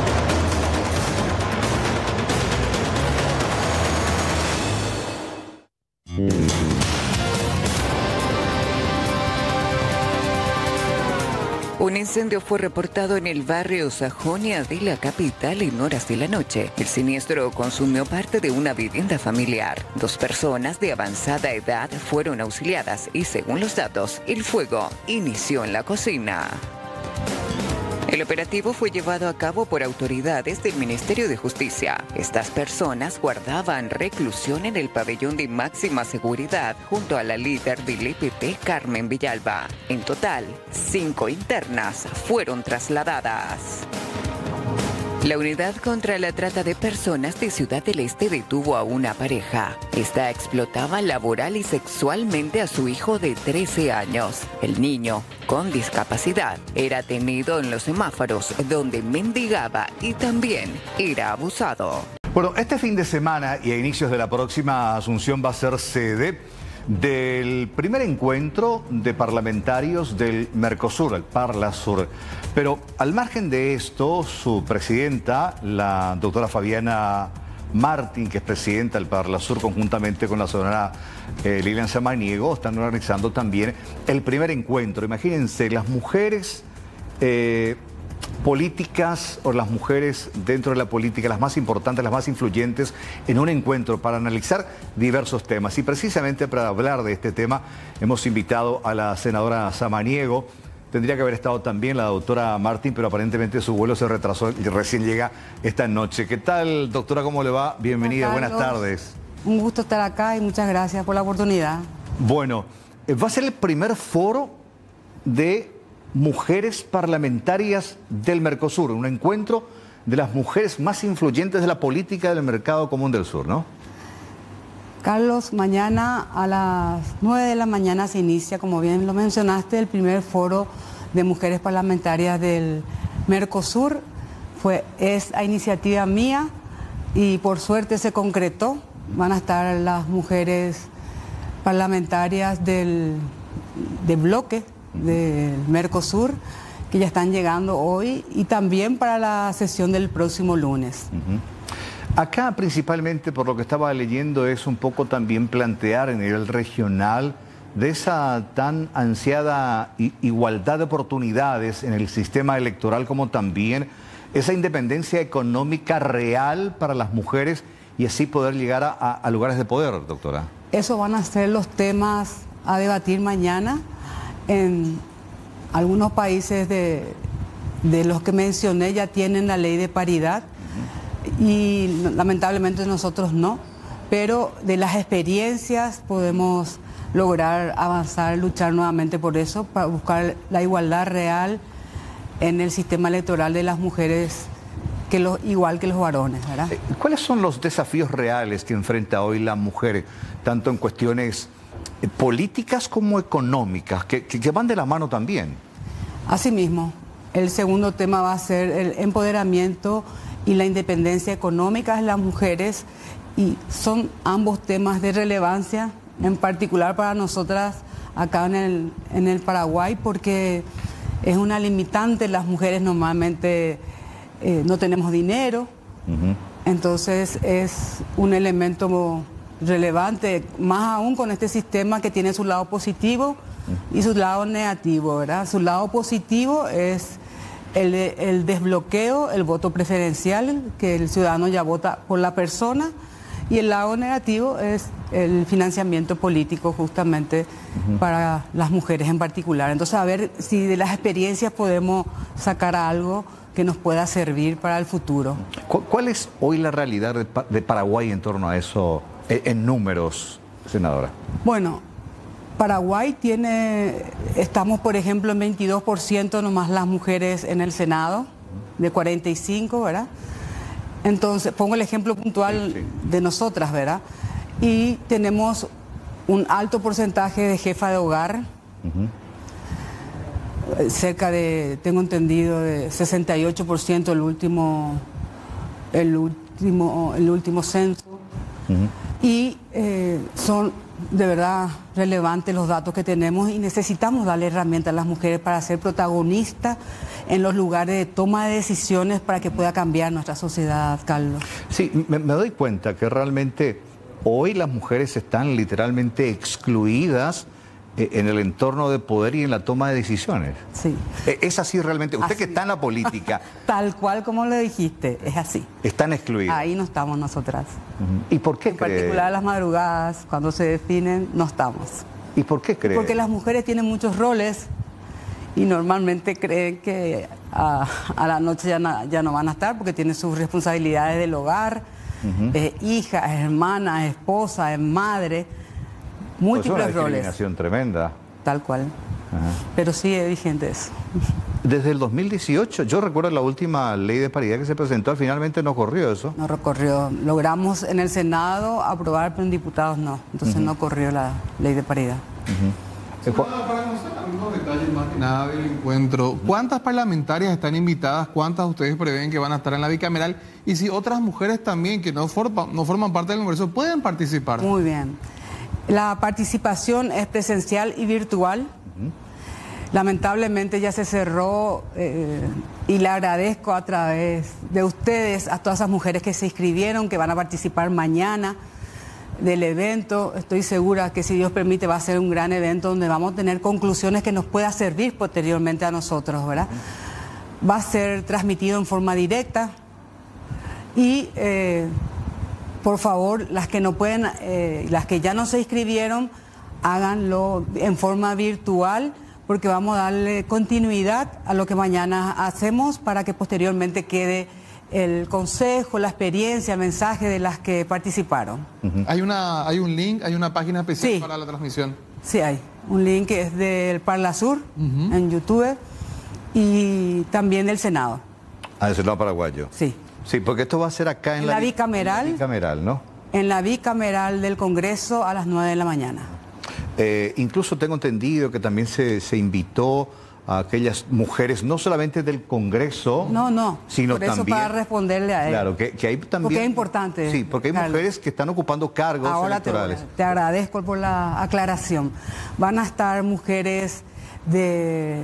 Un incendio fue reportado en el barrio Sajonia de la capital en horas de la noche. El siniestro consumió parte de una vivienda familiar. 2 personas de avanzada edad fueron auxiliadas y, según los datos, el fuego inició en la cocina. El operativo fue llevado a cabo por autoridades del Ministerio de Justicia. Estas personas guardaban reclusión en el pabellón de máxima seguridad junto a la líder del EPP, Carmen Villalba. En total, 5 internas fueron trasladadas. La Unidad contra la Trata de Personas de Ciudad del Este detuvo a una pareja. Esta explotaba laboral y sexualmente a su hijo de 13 años. El niño, con discapacidad, era tenido en los semáforos donde mendigaba y también era abusado. Bueno, este fin de semana y a inicios de la próxima, Asunción va a ser sede del primer encuentro de parlamentarios del Mercosur, el Parlasur. Pero al margen de esto, su presidenta, la doctora Fabiana Martín, que es presidenta del Parlasur, conjuntamente con la señora Lilian Samaniego, están organizando también el primer encuentro. Imagínense, las mujeres políticas o las mujeres dentro de la política, las más importantes, las más influyentes, en un encuentro para analizar diversos temas. Y precisamente para hablar de este tema hemos invitado a la senadora Samaniego. Tendría que haber estado también la doctora Martín, pero aparentemente su vuelo se retrasó y recién llega esta noche. ¿Qué tal, doctora? ¿Cómo le va? Bienvenida, buenas tardes. Un gusto estar acá y muchas gracias por la oportunidad. Bueno, va a ser el primer foro de mujeres parlamentarias del Mercosur, un encuentro de las mujeres más influyentes de la política del Mercado Común del Sur, ¿no? Carlos, mañana a las 9 de la mañana se inicia, como bien lo mencionaste, el primer foro de mujeres parlamentarias del Mercosur. Es a iniciativa mía y por suerte se concretó. Van a estar las mujeres parlamentarias del bloque del Mercosur, que ya están llegando hoy, y también para la sesión del próximo lunes. Acá principalmente, por lo que estaba leyendo, es un poco también plantear a nivel regional de esa tan ansiada igualdad de oportunidades en el sistema electoral, como también esa independencia económica real para las mujeres y así poder llegar a lugares de poder, doctora. Eso van a ser los temas a debatir mañana. En algunos países de los que mencioné ya tienen la ley de paridad y lamentablemente nosotros no, pero de las experiencias podemos lograr avanzar, luchar nuevamente por eso, para buscar la igualdad real en el sistema electoral de las mujeres, igual que los varones, ¿verdad? ¿Cuáles son los desafíos reales que enfrenta hoy la mujer, tanto en cuestiones políticas como económicas, que van de la mano también? Asimismo, el segundo tema va a ser el empoderamiento y la independencia económica de las mujeres, y son ambos temas de relevancia, en particular para nosotras acá en el Paraguay, porque es una limitante. Las mujeres normalmente no tenemos dinero, entonces es un elemento relevante, más aún con este sistema que tiene su lado positivo y su lado negativo, ¿verdad? Su lado positivo es el desbloqueo, el voto preferencial, que el ciudadano ya vota por la persona, y el lado negativo es el financiamiento político justamente para las mujeres en particular. Entonces, a ver si de las experiencias podemos sacar algo que nos pueda servir para el futuro. ¿Cuál es hoy la realidad de Paraguay en torno a eso, en números, senadora? Bueno, Paraguay estamos por ejemplo en 22% nomás las mujeres en el Senado, de 45, ¿verdad? Entonces, pongo el ejemplo puntual de nosotras, ¿verdad? Y tenemos un alto porcentaje de jefa de hogar, cerca de, tengo entendido, de 68% el último censo. Y son de verdad relevantes los datos que tenemos, y necesitamos darle herramientas a las mujeres para ser protagonistas en los lugares de toma de decisiones para que pueda cambiar nuestra sociedad, Carlos. Sí, me doy cuenta que realmente hoy las mujeres están literalmente excluidas en el entorno de poder y en la toma de decisiones. Sí. ¿Es así realmente? Usted que está en la política. Tal cual como lo dijiste, es así. Están excluidas. Ahí no estamos nosotras. ¿Y por qué cree? En particular las madrugadas, cuando se definen, no estamos. ¿Y por qué cree? Porque las mujeres tienen muchos roles y normalmente creen que a la noche ya no van a estar, porque tienen sus responsabilidades del hogar, hija, es hermana, es esposa, es madre. Múltiples roles. Es una discriminación tremenda. Tal cual. Pero sigue vigente eso. Desde el 2018, yo recuerdo la última ley de paridad que se presentó, finalmente no corrió eso. No corrió. Logramos en el Senado aprobar, pero en diputados no. Entonces no corrió la ley de paridad. Para conocer algunos detalles más que nada del encuentro, ¿cuántas parlamentarias están invitadas? ¿Cuántas ustedes prevén que van a estar en la bicameral? Y si otras mujeres también que no forman parte del Congreso pueden participar. Muy bien. La participación es presencial y virtual. Lamentablemente ya se cerró y le agradezco a través de ustedes a todas esas mujeres que se inscribieron, que van a participar mañana del evento. Estoy segura que si Dios permite va a ser un gran evento donde vamos a tener conclusiones que nos pueda servir posteriormente a nosotros, ¿verdad? Va a ser transmitido en forma directa y por favor, las que no pueden, las que ya no se inscribieron, háganlo en forma virtual, porque vamos a darle continuidad a lo que mañana hacemos para que posteriormente quede el consejo, la experiencia, el mensaje de las que participaron. Hay un link, hay una página especial para la transmisión. Sí, hay un link que es del Parlasur en YouTube y también del Senado. Ah, del Senado paraguayo. Sí. Sí, porque esto va a ser acá en la bicameral. En la bicameral, ¿no? En la bicameral del Congreso a las 9 de la mañana. Incluso tengo entendido que también se invitó a aquellas mujeres, no solamente del Congreso, sino por eso también... para responderle a él. Claro, que hay también... Porque es importante. Sí, porque hay mujeres que están ocupando cargos electorales. Te agradezco por la aclaración. Van a estar mujeres de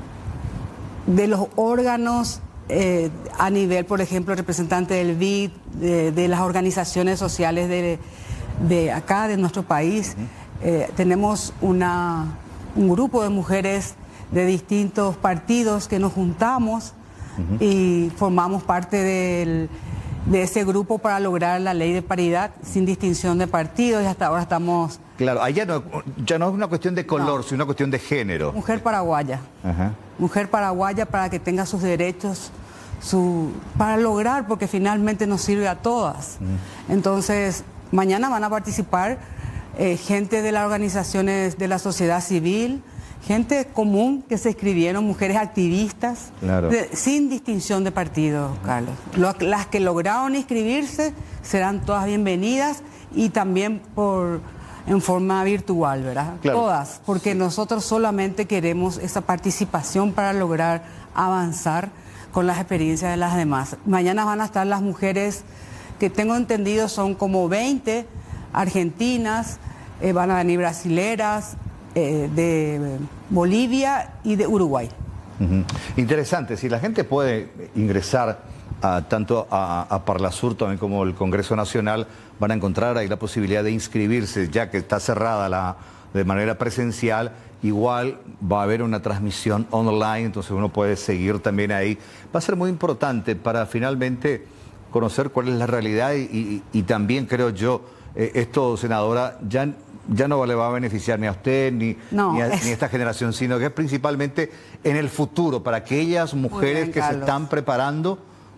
los órganos a nivel, por ejemplo, representante del BID, de las organizaciones sociales de acá, de nuestro país. Tenemos un grupo de mujeres de distintos partidos que nos juntamos y formamos parte de ese grupo para lograr la ley de paridad sin distinción de partidos y hasta ahora estamos... Claro, allá ya no es una cuestión de color, sino una cuestión de género. Mujer paraguaya. Mujer paraguaya para que tenga sus derechos, para lograr, porque finalmente nos sirve a todas. Entonces, mañana van a participar gente de las organizaciones de la sociedad civil, gente común que se inscribieron, mujeres activistas, sin distinción de partido, Carlos. Las que lograron inscribirse serán todas bienvenidas y también en forma virtual, ¿verdad? Todas, porque nosotros solamente queremos esa participación para lograr avanzar con las experiencias de las demás. Mañana van a estar las mujeres que tengo entendido son como 20 argentinas, van a venir brasileras, de Bolivia y de Uruguay. Interesante, si la gente puede ingresar tanto a Parlasur también como el Congreso Nacional, van a encontrar ahí la posibilidad de inscribirse, ya que está cerrada de manera presencial. Igual va a haber una transmisión online, entonces uno puede seguir también ahí. Va a ser muy importante para finalmente conocer cuál es la realidad y también creo yo, esto, senadora, ya no le va a beneficiar ni a usted ni a esta generación, sino que es principalmente en el futuro, para aquellas mujeres que se están preparando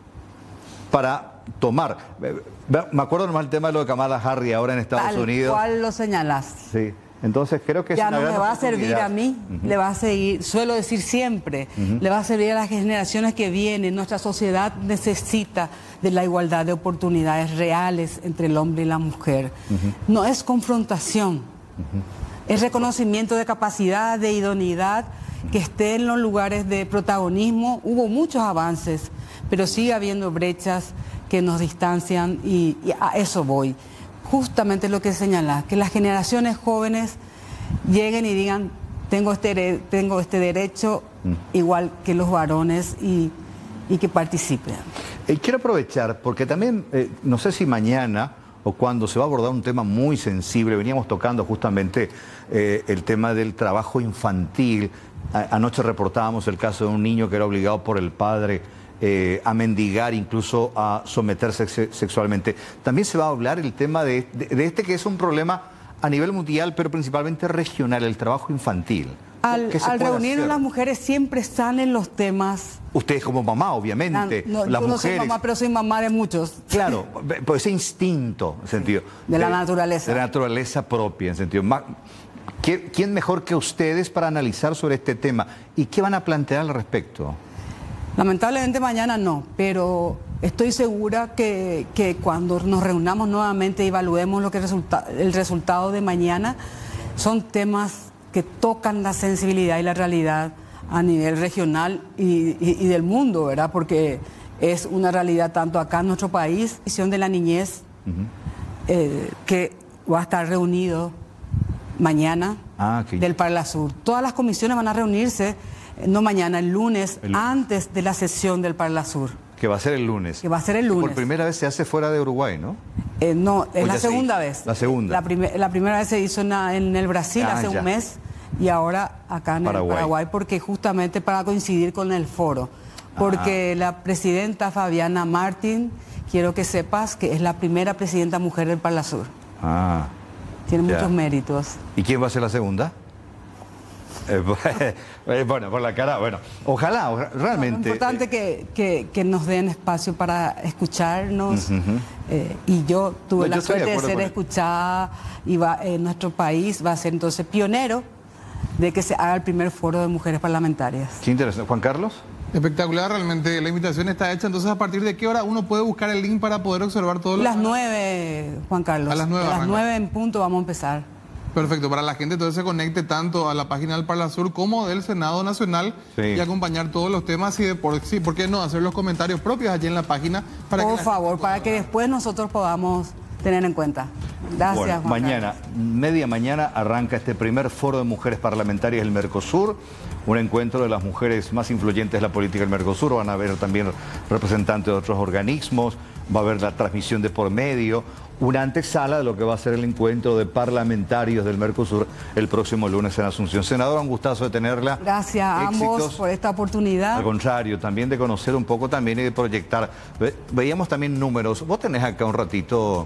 para tomar. Me acuerdo nomás el tema de lo de Kamala Harris ahora en Estados Unidos. ¿Cuál lo señalaste? Sí. Entonces creo que ya es una no me gran va a servir a mí, le va a seguir, suelo decir siempre, le va a servir a las generaciones que vienen. Nuestra sociedad necesita de la igualdad de oportunidades reales entre el hombre y la mujer. No es confrontación, es reconocimiento de capacidad, de idoneidad, que esté en los lugares de protagonismo. Hubo muchos avances, pero sigue habiendo brechas que nos distancian y a eso voy. Justamente lo que señala, que las generaciones jóvenes lleguen y digan, tengo este derecho igual que los varones y que participen. Quiero aprovechar, porque también, no sé si mañana o cuando se va a abordar un tema muy sensible, veníamos tocando justamente el tema del trabajo infantil. Anoche reportábamos el caso de un niño que era obligado por el padre a mendigar, incluso a someterse sexualmente. También se va a hablar el tema de este que es un problema a nivel mundial, pero principalmente regional, el trabajo infantil. Al reunirnos las mujeres siempre salen los temas. Ustedes como mamá, obviamente. Yo las no mujeres, soy mamá, pero soy mamá de muchos. Claro, pues ese instinto, en sentido. De la naturaleza. De la naturaleza propia, en sentido. ¿Quién mejor que ustedes para analizar sobre este tema? ¿Y qué van a plantear al respecto? Lamentablemente mañana no, pero estoy segura que cuando nos reunamos nuevamente y evaluemos lo que el resultado de mañana, son temas que tocan la sensibilidad y la realidad a nivel regional y del mundo, ¿verdad? Porque es una realidad tanto acá en nuestro país, visión de la niñez, que va a estar reunido mañana del Parlasur. Todas las comisiones van a reunirse, no mañana, el lunes, antes de la sesión del Parlasur. Que va a ser el lunes. Que va a ser el lunes. Por primera vez se hace fuera de Uruguay, ¿no? No, es la segunda vez. La segunda. La primera vez se hizo en el Brasil hace un mes y ahora acá en el Paraguay, porque justamente para coincidir con el foro. Porque la presidenta Fabiana Martín, quiero que sepas que es la primera presidenta mujer del Parlasur. Tiene muchos méritos. ¿Y quién va a ser la segunda? Bueno, por la cara, bueno, ojalá, realmente. Es importante que nos den espacio para escucharnos. Y yo tuve la suerte de ser escuchada y nuestro país va a ser entonces pionero de que se haga el primer foro de mujeres parlamentarias. Qué interesante. ¿Juan Carlos? Espectacular, realmente la invitación está hecha. Entonces, ¿a partir de qué hora uno puede buscar el link para poder observar todo lo que... Las 9, Juan Carlos. A las 9. A las 9 en punto vamos a empezar. Perfecto, para la gente entonces se conecte tanto a la página del Parlasur como del Senado Nacional y acompañar todos los temas y ¿por qué no hacer los comentarios propios allí en la página? Por favor, para que después nosotros podamos tener en cuenta. Gracias, bueno, Juan mañana, media mañana, arranca este primer foro de mujeres parlamentarias del Mercosur, un encuentro de las mujeres más influyentes de la política del Mercosur. Van a haber también representantes de otros organismos, va a haber la transmisión de por medio, una antesala de lo que va a ser el encuentro de parlamentarios del Mercosur el próximo lunes en Asunción. Senadora, un gustazo de tenerla. Gracias a ambos por esta oportunidad. Al contrario, también de conocer un poco también y de proyectar. Veíamos también números. Vos tenés acá un ratito...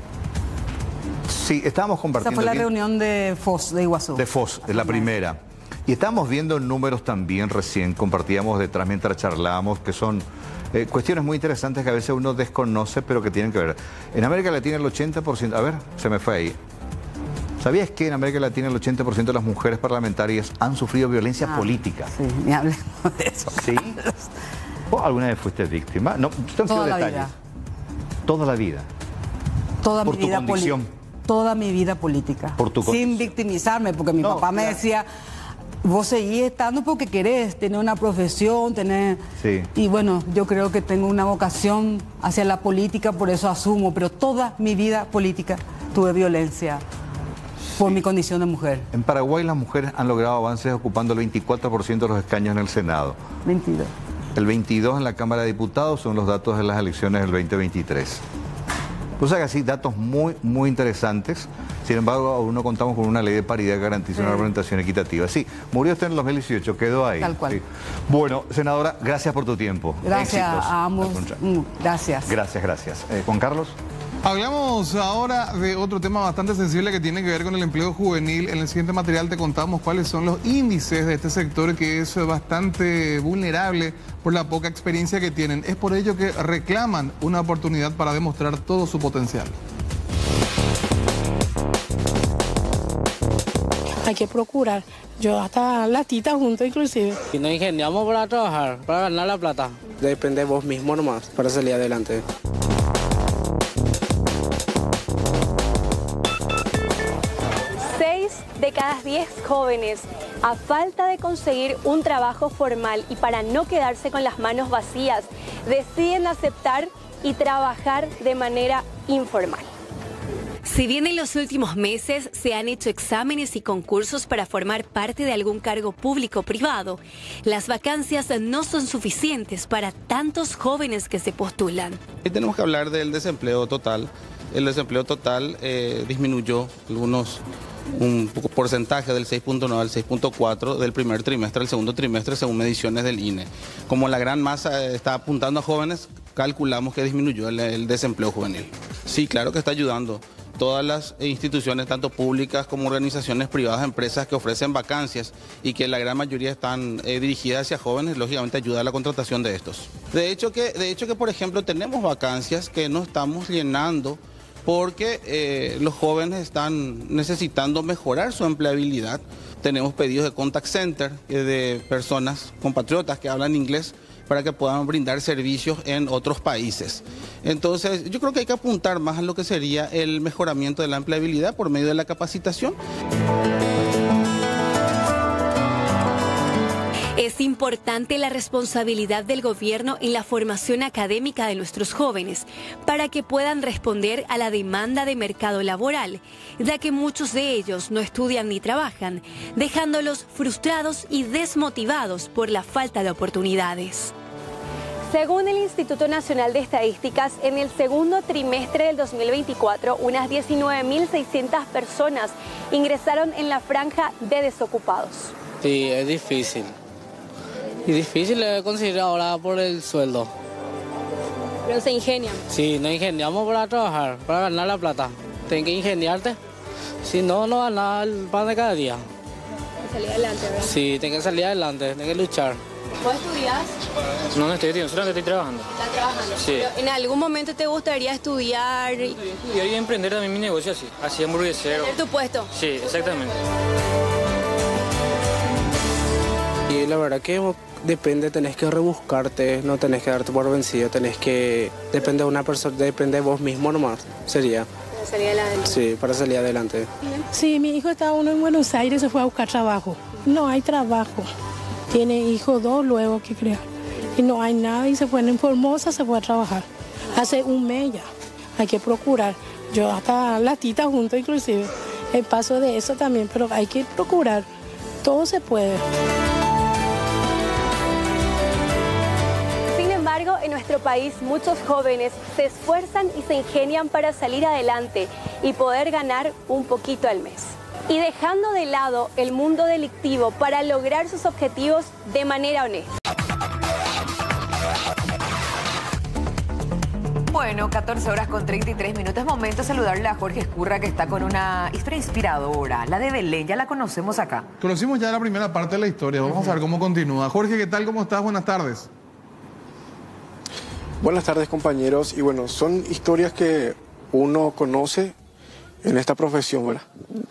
Sí, estábamos compartiendo... Esa fue la reunión de FOS, de Iguazú. De FOS, de la primera. Y estábamos viendo números también recién, compartíamos detrás mientras charlábamos, que son cuestiones muy interesantes que a veces uno desconoce, pero que tienen que ver. En América Latina el 80%... A ver, se me fue ahí. ¿Sabías que en América Latina el 80% de las mujeres parlamentarias han sufrido violencia política? Sí, ni hablemos de eso. ¿Sí? ¿Vos alguna vez fuiste víctima? No, toda la vida. Toda la vida. Toda mi vida política. Toda mi vida política. Por tu sin victimizarme, porque mi papá me decía... Vos seguís estando porque querés tener una profesión, tener... Sí. Y bueno, yo creo que tengo una vocación hacia la política, por eso asumo, pero toda mi vida política tuve violencia por mi condición de mujer. En Paraguay las mujeres han logrado avances ocupando el 24% de los escaños en el Senado. 22. El 22 en la Cámara de Diputados son los datos de las elecciones del 2023. O sea que así, datos muy, muy interesantes. Sin embargo, aún no contamos con una ley de paridad que garantice una representación equitativa. Sí, murió usted en el 2018, quedó ahí. Tal cual. Sí. Bueno, senadora, gracias por tu tiempo. Gracias Éxitos. a ambos. Gracias. Gracias. Juan Carlos. Hablamos ahora de otro tema bastante sensible que tiene que ver con el empleo juvenil. En el siguiente material te contamos cuáles son los índices de este sector, que es bastante vulnerable por la poca experiencia que tienen. Es por ello que reclaman una oportunidad para demostrar todo su potencial. Hay que procurar. Yo hasta latita junto inclusive. Y nos ingeniamos para trabajar, para ganar la plata. Depende de vos mismo nomás para salir adelante. De cada 10 jóvenes, a falta de conseguir un trabajo formal y para no quedarse con las manos vacías, deciden aceptar y trabajar de manera informal. Si bien en los últimos meses se han hecho exámenes y concursos para formar parte de algún cargo público o privado, las vacancias no son suficientes para tantos jóvenes que se postulan. Hoy tenemos que hablar del desempleo total. El desempleo total disminuyó un porcentaje del 6.9 al 6.4 del primer trimestre al segundo trimestre según mediciones del INE. Como la gran masa está apuntando a jóvenes, calculamos que disminuyó el desempleo juvenil. Sí, claro que está ayudando. Todas las instituciones, tanto públicas como organizaciones privadas, empresas que ofrecen vacancias y que la gran mayoría están dirigidas hacia jóvenes, lógicamente ayuda a la contratación de estos. De hecho que por ejemplo, tenemos vacancias que no estamos llenando porque los jóvenes están necesitando mejorar su empleabilidad. Tenemos pedidos de contact center de personas, compatriotas que hablan inglés para que puedan brindar servicios en otros países. Entonces, yo creo que hay que apuntar más a lo que sería el mejoramiento de la empleabilidad por medio de la capacitación. Es Es importante la responsabilidad del gobierno en la formación académica de nuestros jóvenes para que puedan responder a la demanda de mercado laboral, ya que muchos de ellos no estudian ni trabajan, dejándolos frustrados y desmotivados por la falta de oportunidades. Según el Instituto Nacional de Estadísticas, en el segundo trimestre del 2024, unas 19.600 personas ingresaron en la franja de desocupados. Sí, es difícil. Y difícil conseguir ahora por el sueldo. Pero se ingenian. Sí, nos ingeniamos para trabajar, para ganar la plata. Tienes que ingeniarte, si no, no ganas el pan de cada día. Salir adelante, ¿verdad? Sí, tienes que salir adelante, tienes que luchar. ¿Vos estudias? No, no estoy estudiando, solamente estoy trabajando. ¿Estás trabajando? Sí. Pero ¿en algún momento te gustaría estudiar? Estudiar y emprender también mi negocio así hamburguesero. ¿Tener tu puesto? Sí, exactamente. Y la verdad que depende, tenés que rebuscarte, no tenés que darte por vencido, tenés que... Depende de una persona, depende de vos mismo nomás, sería. Para salir adelante. Sí, para salir adelante. Sí, mi hijo está uno en Buenos Aires, se fue a buscar trabajo. No hay trabajo. Tiene hijos dos luego que crear. Y no hay nada y se fue en Formosa, se fue a trabajar. Hace un mes ya. Hay que procurar. Yo hasta la tita junto inclusive. El paso de eso también, pero hay que procurar. Todo se puede. Sin embargo, en nuestro país muchos jóvenes se esfuerzan y se ingenian para salir adelante y poder ganar un poquito al mes. Y dejando de lado el mundo delictivo para lograr sus objetivos de manera honesta. Bueno, 14 horas con 33 minutos. Es momento de saludarle a Jorge Escurra, que está con una historia inspiradora. La de Belén, ya la conocemos acá. Conocimos ya la primera parte de la historia. Vamos a ver cómo continúa. Jorge, ¿qué tal? ¿Cómo estás? Buenas tardes. Buenas tardes, compañeros. Y bueno, son historias que uno conoce en esta profesión, ¿verdad?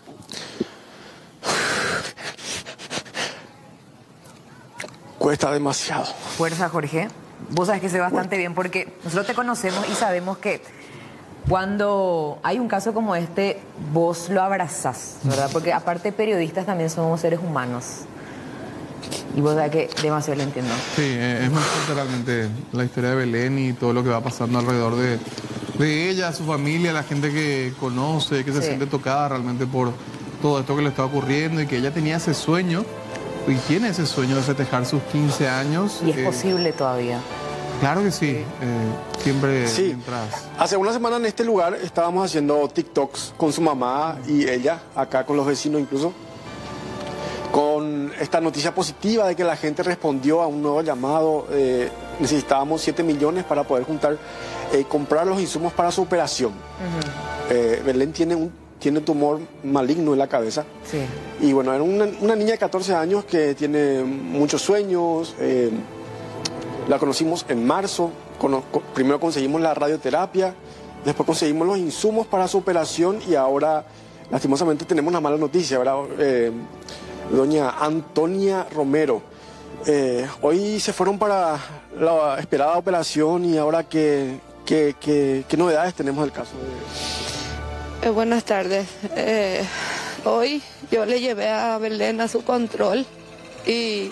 Cuesta demasiado. Fuerza, Jorge. Vos sabés que sé bastante bien porque nosotros te conocemos y sabemos que cuando hay un caso como este, vos lo abrazás, ¿verdad? Porque aparte periodistas también somos seres humanos. Y vos sabés que demasiado lo entiendo. Sí, es muy fuerte realmente la historia de Belén y todo lo que va pasando alrededor de ella, su familia, la gente que conoce, que se siente tocada realmente por todo esto que le está ocurriendo y que ella tenía ese sueño. Y tiene ese sueño de festejar sus 15 años. Y es posible todavía. Claro que sí. Siempre sí. mientras... Hace una semana en este lugar estábamos haciendo TikToks con su mamá y ella, acá con los vecinos incluso, con esta noticia positiva de que la gente respondió a un nuevo llamado. Necesitábamos 7 millones para poder juntar, comprar los insumos para su operación. Belén tiene tumor maligno en la cabeza. Sí. Y bueno, era una niña de 14 años que tiene muchos sueños. La conocimos en marzo. Primero conseguimos la radioterapia, después conseguimos los insumos para su operación y ahora, lastimosamente, tenemos una mala noticia, ¿verdad? Doña Antonia Romero. Hoy se fueron para la esperada operación y ahora, ¿qué novedades tenemos del caso? Buenas tardes. Hoy yo le llevé a Belén a su control y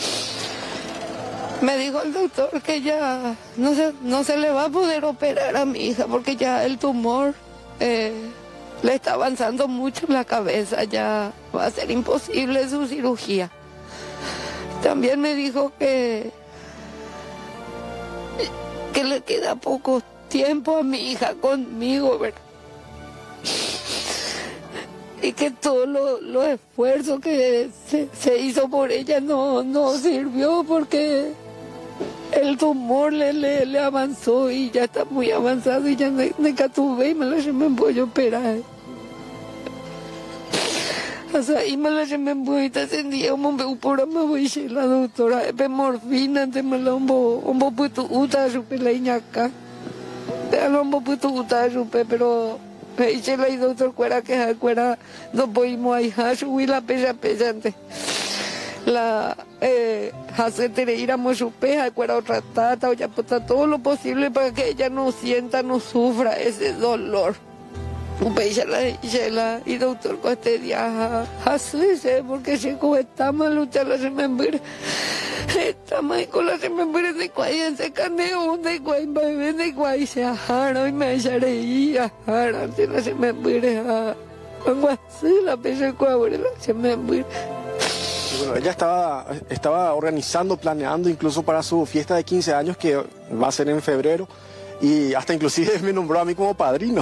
me dijo el doctor que ya no se le va a poder operar a mi hija porque ya el tumor le está avanzando mucho en la cabeza, ya va a ser imposible su cirugía. También me dijo que le queda poco tiempo a mi hija conmigo, ¿verdad? Y que todos los esfuerzos que se hizo por ella no sirvió porque el tumor le avanzó y ya está muy avanzado y ya no tuve y me voy a operar. O sea, y me voy a atender un por me voy a la doctora morfina me la un puto uta la iñaca un puto uta pero hice la doctor cuera que cuera no podemos ahí subir la pesa pesante la hacer ir a mochupeja cuera otra tata o ya puta todo lo posible para que ella no sienta no sufra ese dolor y doctor con este día hace porque si está mal luchar la se me Estamos con la se me muere de cuál se caneo de cuál bebé de cuál se ajara y me echaría ajara se me muere a cuando así la pese cuál se me muere. Bueno, ella estaba organizando, planeando incluso para su fiesta de 15 años que va a ser en febrero y hasta inclusive me nombró a mí como padrino.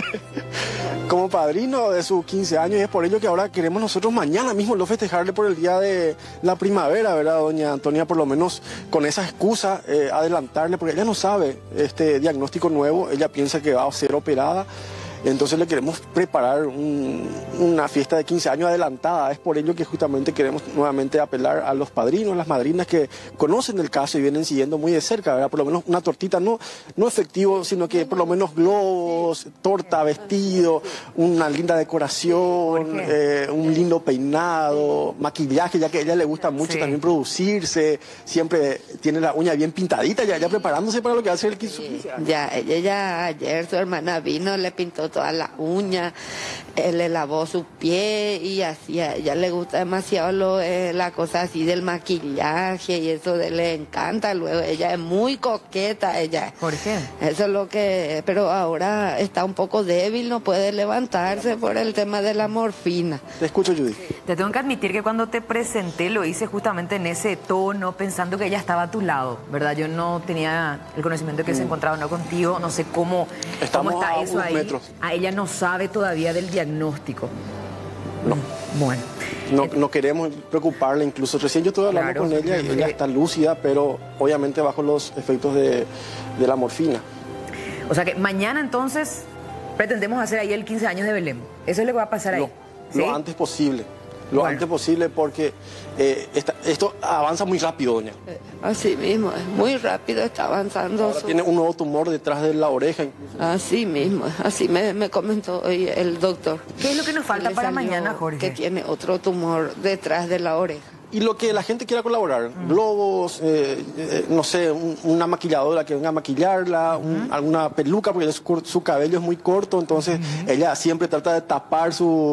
Como padrino de sus 15 años y es por ello que ahora queremos nosotros mañana mismo lo festejarle por el día de la primavera, ¿verdad, doña Antonia? Por lo menos con esa excusa adelantarle, porque ella no sabe este diagnóstico nuevo, ella piensa que va a ser operada. Entonces le queremos preparar una fiesta de 15 años adelantada. Es por ello que justamente queremos nuevamente apelar a los padrinos, las madrinas que conocen el caso y vienen siguiendo muy de cerca, ¿verdad? Por lo menos una tortita, no efectivo, sino que por lo menos globos, torta, vestido, una linda decoración, un lindo peinado, maquillaje, ya que a ella le gusta mucho también producirse, siempre tiene la uña bien pintadita, ya preparándose para lo que va a ser el 15. Ya, ella ayer su hermana vino, le pintó toda la uña, le lavó su pie y así a ella le gusta demasiado la cosa así del maquillaje y eso le encanta. Luego ella es muy coqueta, ella. ¿Por qué? Eso es lo que, pero ahora está un poco débil, no puede levantarse por el tema de la morfina. Te escucho, Judy. Te tengo que admitir que cuando te presenté lo hice justamente en ese tono, pensando que ella estaba a tu lado, ¿verdad? Yo no tenía el conocimiento de que se encontraba no contigo, no sé cómo está eso ahí. Metros. A ella no sabe todavía del diagnóstico. No. Bueno. No queremos preocuparla, incluso recién yo estuve hablando con ella y ella está lúcida, pero obviamente bajo los efectos de la morfina. O sea que mañana entonces pretendemos hacer ahí el 15 años de Belén. Eso es lo que va a pasar ahí. ¿Sí? Lo antes posible. Lo antes posible porque esto avanza muy rápido, doña. Así mismo, es muy rápido, está avanzando. Ahora tiene un nuevo tumor detrás de la oreja. Incluso. Así mismo, así me comentó hoy el doctor. ¿Qué es lo que nos falta para mañana, Jorge? Que tiene otro tumor detrás de la oreja. Y lo que la gente quiera colaborar, globos, no sé, una maquilladora que venga a maquillarla, alguna peluca, porque su cabello es muy corto, entonces ella siempre trata de tapar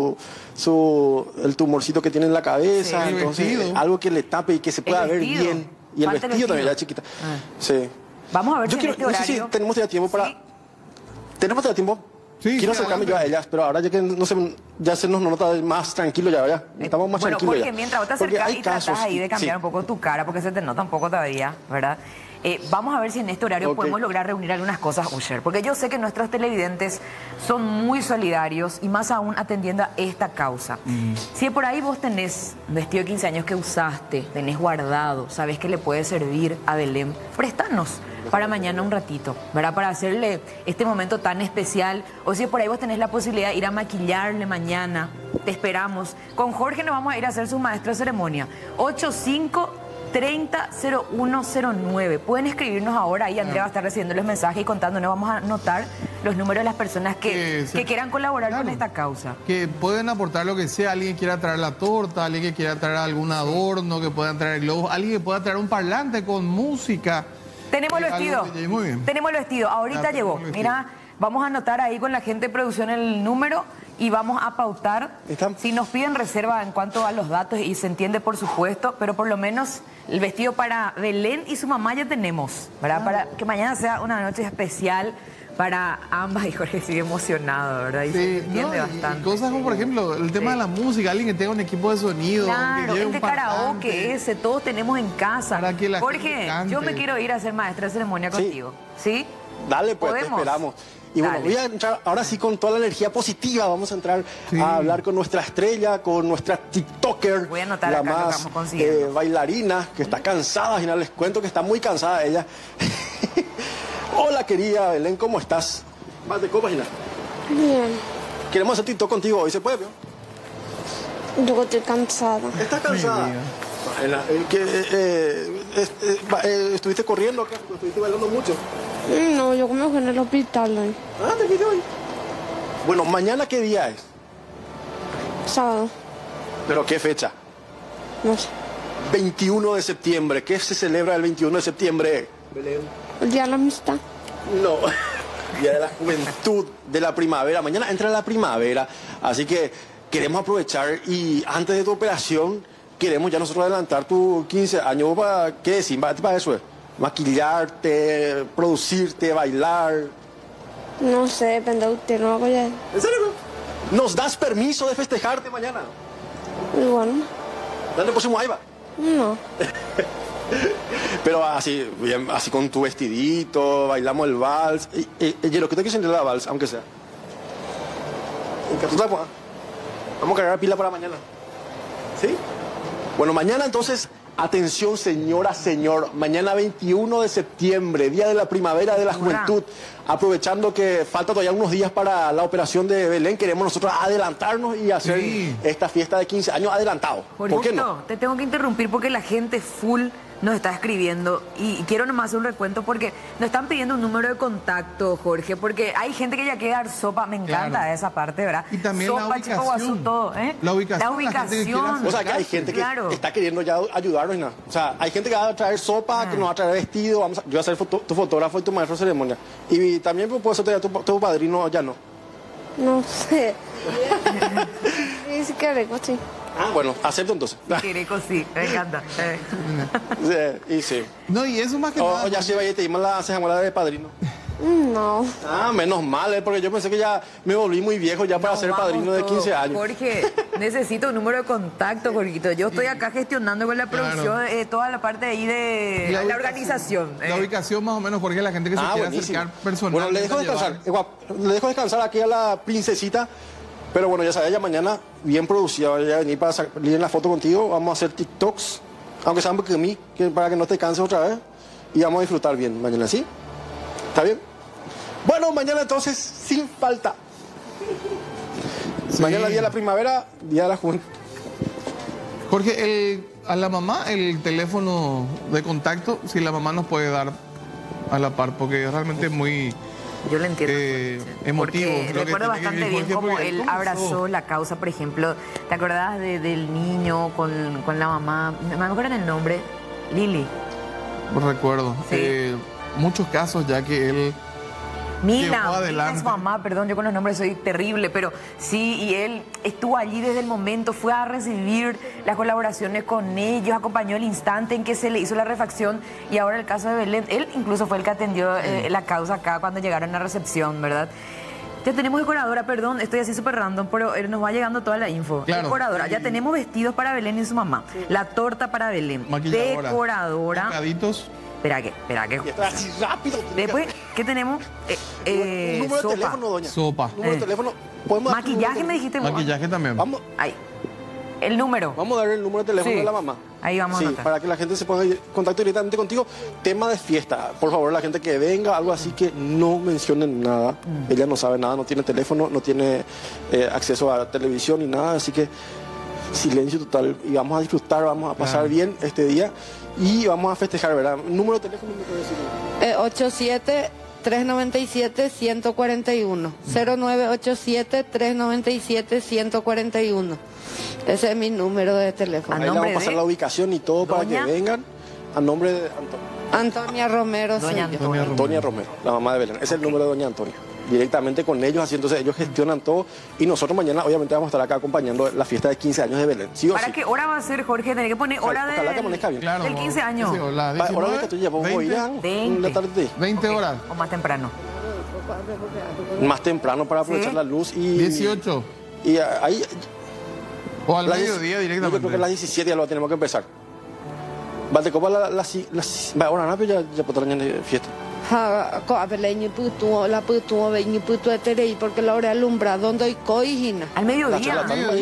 el tumorcito que tiene en la cabeza, entonces algo que le tape y que se pueda ver bien. Y el vestido también, ya chiquita. Sí. Vamos a ver si en este horario... No sé si tenemos ya tiempo para... ¿Tenemos ya tiempo? Sí, quiero acercarme yo a ellas, pero ahora ya que ya se nos nota más tranquilo ya, estamos más tranquilos porque mientras vos te acercás y tratás ahí de cambiar un poco tu cara, porque se te nota un poco todavía, ¿verdad? Vamos a ver si en este horario podemos lograr reunir algunas cosas, Usher, porque yo sé que nuestros televidentes son muy solidarios y más aún atendiendo a esta causa. Si por ahí vos tenés un vestido de 15 años que usaste, tenés guardado, sabés que le puede servir a Belén, préstanos para mañana un ratito, ¿verdad? Para hacerle este momento tan especial. O si por ahí vos tenés la posibilidad de ir a maquillarle mañana, te esperamos. Con Jorge nos vamos a ir a hacer su maestro de ceremonia. 85-30-0109. Pueden escribirnos ahora, ahí Andrea va a estar recibiendo los mensajes y contándonos. Vamos a anotar los números de las personas que quieran colaborar con esta causa. Que pueden aportar lo que sea. Alguien que quiera traer la torta, alguien que quiera traer algún adorno, que puedan traer globos, alguien que pueda traer un parlante con música. Tenemos el vestido. Muy bien. Tenemos el vestido. Ahorita llegó. Mira, vamos a anotar ahí con la gente de producción el número y vamos a pautar. Si nos piden reserva en cuanto a los datos, y se entiende por supuesto, pero por lo menos el vestido para Belén y su mamá ya tenemos, ¿verdad? Para que mañana sea una noche especial para ambas. Y Jorge sigue emocionado, ¿verdad? Y se entiende bastante. Y cosas como, por ejemplo, el tema de la música, alguien que tenga un equipo de sonido. Claro, que el de karaoke ese, todos tenemos en casa. Para que la Jorge, yo me quiero ir a ser maestra de ceremonia contigo. ¿Sí? Dale, pues, te esperamos. Y bueno, voy a entrar ahora sí con toda la energía positiva. Vamos a entrar a hablar con nuestra estrella, con nuestra TikToker, voy a anotar la acá más bailarina, que está cansada. Al final les cuento que está muy cansada ella. Hola, querida Belén, ¿cómo estás? ¿Vas de copas, Gina? Bien. Queremos hacer TikTok contigo hoy, ¿se puede, Pio? Yo estoy cansada. ¿Estás cansada? ¿Estuviste corriendo acá? ¿Estuviste bailando mucho? No, yo como que en el hospital hoy. Ah, te quedé hoy. Bueno, ¿mañana qué día es? Sábado. ¿Pero qué fecha? No sé. 21 de septiembre. ¿Qué se celebra el 21 de septiembre, Belén? El Día de la Amistad. No, Día de la Juventud, de la primavera. Mañana entra la primavera, así que queremos aprovechar y antes de tu operación queremos ya nosotros adelantar tu 15 años. ¿Qué decís? Para eso, maquillarte, producirte, bailar. No sé, depende de usted, no hago ya. ¿En serio? ¿Nos das permiso de festejarte mañana? Y bueno. ¿Dónde pusimos ahí va? No. Pero así, bien, así con tu vestidito, bailamos el vals. Y lo que te quiero sentir la vals, aunque sea. Vamos a cargar pila para mañana. ¿Sí? Bueno, mañana entonces, atención señora, señor. Mañana 21 de septiembre, Día de la Primavera de la Juventud. Aprovechando que falta todavía unos días para la operación de Belén, queremos nosotros adelantarnos y hacer esta fiesta de 15 años adelantado. ¿Por qué no? Te tengo que interrumpir porque la gente full nos está escribiendo y quiero nomás hacer un recuento porque nos están pidiendo un número de contacto, Jorge, porque hay gente que ya quiere dar sopa, me encanta esa parte, ¿verdad? Y también sopa, la ubicación. Chico Guazú, todo, ¿eh? La ubicación. La ubicación. O sea, que hay gente que está queriendo ya ayudarnos y nada. O sea, hay gente que va a traer sopa, que nos va a traer vestido, yo voy a ser tu fotógrafo y tu maestro de ceremonia. Y también puedo ser tu padrino, ya no. No sé. Ni siquiera sí. Ah, bueno, acepto entonces. Quereco, sí, me encanta. Y sí. No, y eso más que nada. O ya se vaya y te dimos la cejamuela de padrino. No. Ah, menos mal, porque yo pensé que ya me volví muy viejo ya para ser padrino de 15 años. Jorge, necesito un número de contacto, Jorgito. Yo estoy acá gestionando con la producción toda la parte de ahí de la organización. La ubicación más o menos, Jorge, la gente que se quiere acercar personalmente. Bueno, le dejo descansar aquí a la princesita. Pero bueno, ya sabes, ya mañana bien producida, voy a venir para salir en la foto contigo, vamos a hacer TikToks, aunque sean para que no te canses otra vez, y vamos a disfrutar bien mañana, ¿sí? ¿Está bien? Bueno, mañana entonces, sin falta. Sí. Mañana Día de la Primavera, Día de la Juventud. Jorge, a la mamá el teléfono de contacto, si la mamá nos puede dar a la par, porque es realmente muy... Yo lo entiendo. Emotivo. Recuerdo bastante bien cómo él abrazó la causa, por ejemplo. ¿Te acordás del niño con la mamá? Me acuerdo el nombre. Lili. Recuerdo. Sí. Muchos casos ya que él... Mila es su mamá, perdón, yo con los nombres soy terrible, pero sí, y él estuvo allí desde el momento, fue a recibir las colaboraciones con ellos, acompañó el instante en que se le hizo la refacción y ahora el caso de Belén, él incluso fue el que atendió la causa acá cuando llegaron a la recepción, ¿verdad? Ya tenemos decoradora, perdón, estoy así súper random, pero nos va llegando toda la info. Claro. Decoradora, ya tenemos vestidos para Belén y su mamá, la torta para Belén, decoradora. Mercaditos. Espera que... Así rápido. Después, ¿qué tenemos? Un número de teléfono, doña. Sopa. Número de teléfono. Maquillaje me dijiste. Maquillaje también. Vamos. Ahí. El número. Vamos a dar el número de teléfono de la mamá. Ahí vamos a anotar. Para que la gente se ponga en contacto directamente contigo. Tema de fiesta. Por favor, la gente que venga, algo así que no mencionen nada. Ella no sabe nada, no tiene teléfono, no tiene acceso a televisión ni nada. Así que silencio total. Y vamos a disfrutar, vamos a pasar bien este día. Y vamos a festejar, ¿verdad? ¿Número de teléfono me puede decir? 87-397-141. 0987-397-141. Ese es mi número de teléfono. Ahí le vamos a pasar la ubicación y todo para que vengan. A nombre de Antonia Romero. Antonia Romero, la mamá de Belén. Ese es el número de doña Antonia. Directamente con ellos, así entonces ellos gestionan todo y nosotros mañana obviamente vamos a estar acá acompañando la fiesta de 15 años de Belén. ¿Sí o ¿Para sí? qué hora va a ser, Jorge? Tenés que poner hora Ojalá que amanezca bien. Claro, del 15 años. Sí, hora de que tú ya vamos a ir a 20 horas. O más temprano. Más temprano para aprovechar la luz y... 18. Y ahí... O al mediodía directamente. Yo creo que a las 17 ya lo tenemos que empezar. Valdecopa ahora no, pero ya por la fiesta. Porque la hora alumbra donde hay coijina. Al mediodía.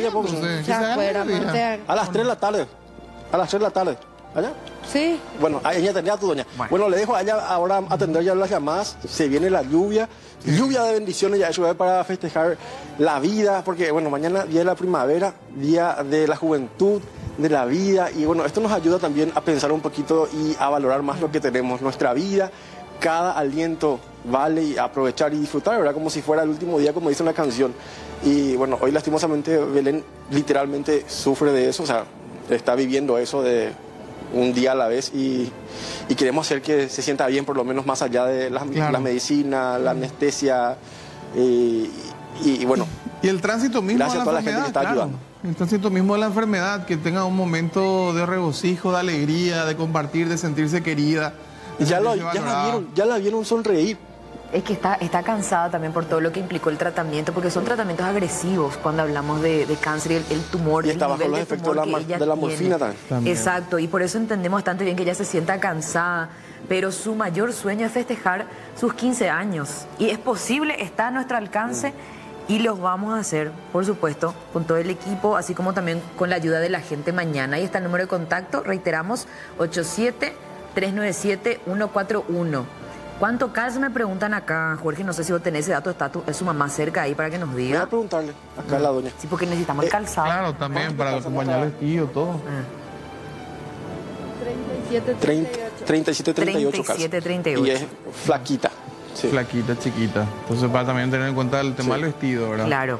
A las 3 de la tarde. A las 3 de la tarde. ¿Allá? Sí. Bueno, ella tendría a tu doña. Bueno, le dejo a ella ahora atender ya las llamadas. Se viene la lluvia. Lluvia de bendiciones ya eso es para festejar la vida. Porque, bueno, mañana día de la primavera, día de la juventud, de la vida. Y bueno, esto nos ayuda también a pensar un poquito y a valorar más lo que tenemos, nuestra vida. Cada aliento vale y aprovechar y disfrutar, ¿verdad? Como si fuera el último día, como dice una canción. Y bueno, hoy lastimosamente Belén literalmente sufre de eso, o sea, está viviendo eso de un día a la vez y queremos hacer que se sienta bien, por lo menos más allá de la medicina, la anestesia y bueno. Y el tránsito mismo. Gracias a toda la gente que está ayudando. el tránsito mismo de la enfermedad, que tenga un momento de regocijo, de alegría, de compartir, de sentirse querida. De Ya sentirse la vieron sonreír. Es que está cansada también por todo lo que implicó el tratamiento, porque son tratamientos agresivos cuando hablamos de cáncer, el tumor. Y está bajo los efectos de la morfina también. Exacto, y por eso entendemos bastante bien que ella se sienta cansada, pero su mayor sueño es festejar sus 15 años. Y es posible, está a nuestro alcance y los vamos a hacer, por supuesto, con todo el equipo, así como también con la ayuda de la gente mañana. Ahí está el número de contacto, reiteramos, 87-397-141. ¿Cuánto CAS me preguntan acá, Jorge? No sé si vos tenés ese dato, está su mamá cerca ahí para que nos diga. Voy a preguntarle, acá la doña. Sí, porque necesitamos el calzado. Claro, también, para acompañar el vestido, todo. 37-38 CAS. 37-38. Y es flaquita. Sí. Flaquita, chiquita. Entonces, para también tener en cuenta el tema del vestido, ¿verdad? Claro.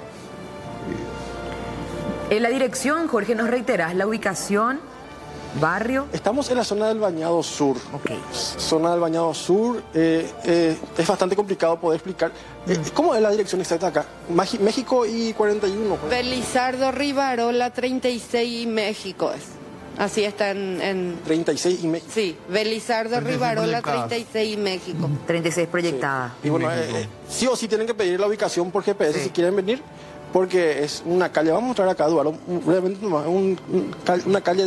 En la dirección, Jorge, ¿nos reiterás la ubicación? ¿Barrio? Estamos en la zona del Bañado Sur. Zona del Bañado Sur. Es bastante complicado poder explicar. ¿Cómo es la dirección exacta acá? México y 41. Belizardo Rivarola 36 y México es. Así está en... 36 y México. Sí, Belizardo Rivarola 36 y México. 36 proyectada. Sí. Y bueno, sí o sí tienen que pedir la ubicación por GPS si quieren venir. Porque es una calle, vamos a mostrar acá, Eduardo, brevemente nomás, una calle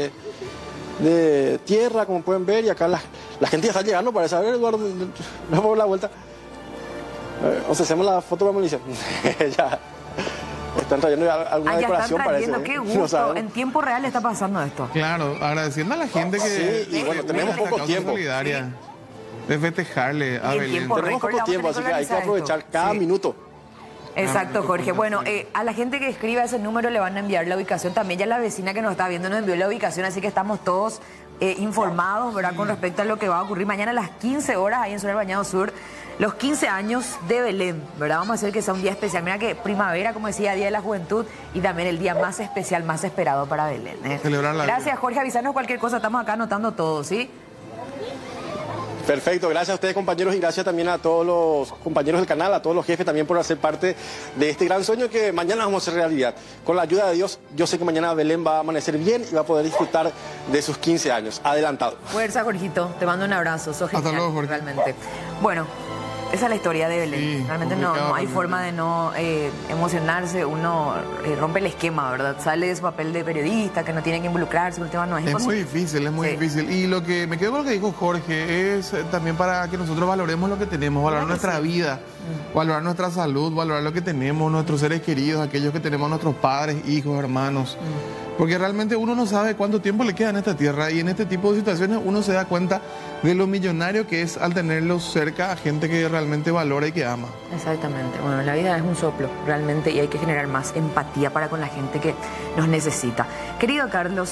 de tierra, como pueden ver, y acá la gente ya está llegando para saber, Eduardo, vamos a dar la vuelta. O sea, hacemos la foto para Melissa. Ya están trayendo alguna decoración, parece. Qué gusto, no en tiempo real está pasando esto. Claro, agradeciendo a la gente que... Sí, y bueno, tenemos poco tiempo. Solidaria de festejarle a Belén. Tenemos poco tiempo, así que hay que aprovechar cada minuto. Exacto, Jorge. Bueno, a la gente que escriba ese número le van a enviar la ubicación. También ya la vecina que nos está viendo nos envió la ubicación, así que estamos todos informados, ¿verdad? Con respecto a lo que va a ocurrir mañana a las 15 horas ahí en Zona del Bañado Sur. Los 15 años de Belén, ¿verdad? Vamos a hacer que sea un día especial. Mira que primavera, como decía, Día de la Juventud y también el día más especial, más esperado para Belén. Gracias, Jorge. Avisarnos cualquier cosa. Estamos acá anotando todo, ¿sí? Perfecto, gracias a ustedes, compañeros, y gracias también a todos los compañeros del canal, a todos los jefes también por hacer parte de este gran sueño que mañana vamos a hacer realidad. Con la ayuda de Dios, yo sé que mañana Belén va a amanecer bien y va a poder disfrutar de sus 15 años. Adelantado. Fuerza, Jorgito. Te mando un abrazo. Sos genial. Hasta luego, Jorge. Realmente. Bueno, esa es la historia de Belén. Sí, realmente no hay forma de no emocionarse. Uno rompe el esquema, ¿verdad? Sale de su papel de periodista, que no tiene que involucrarse. El tema no es imposible. Es muy difícil. Y lo que me quedo con lo que dijo Jorge es también para que nosotros valoremos lo que tenemos, valorar nuestra vida, valorar nuestra salud, valorar lo que tenemos, nuestros seres queridos, aquellos que tenemos, nuestros padres, hijos, hermanos. Porque realmente uno no sabe cuánto tiempo le queda en esta tierra y en este tipo de situaciones uno se da cuenta de lo millonario que es al tenerlos cerca a gente que realmente valora y que ama. Exactamente. Bueno, la vida es un soplo realmente y hay que generar más empatía para con la gente que nos necesita. Querido Carlos.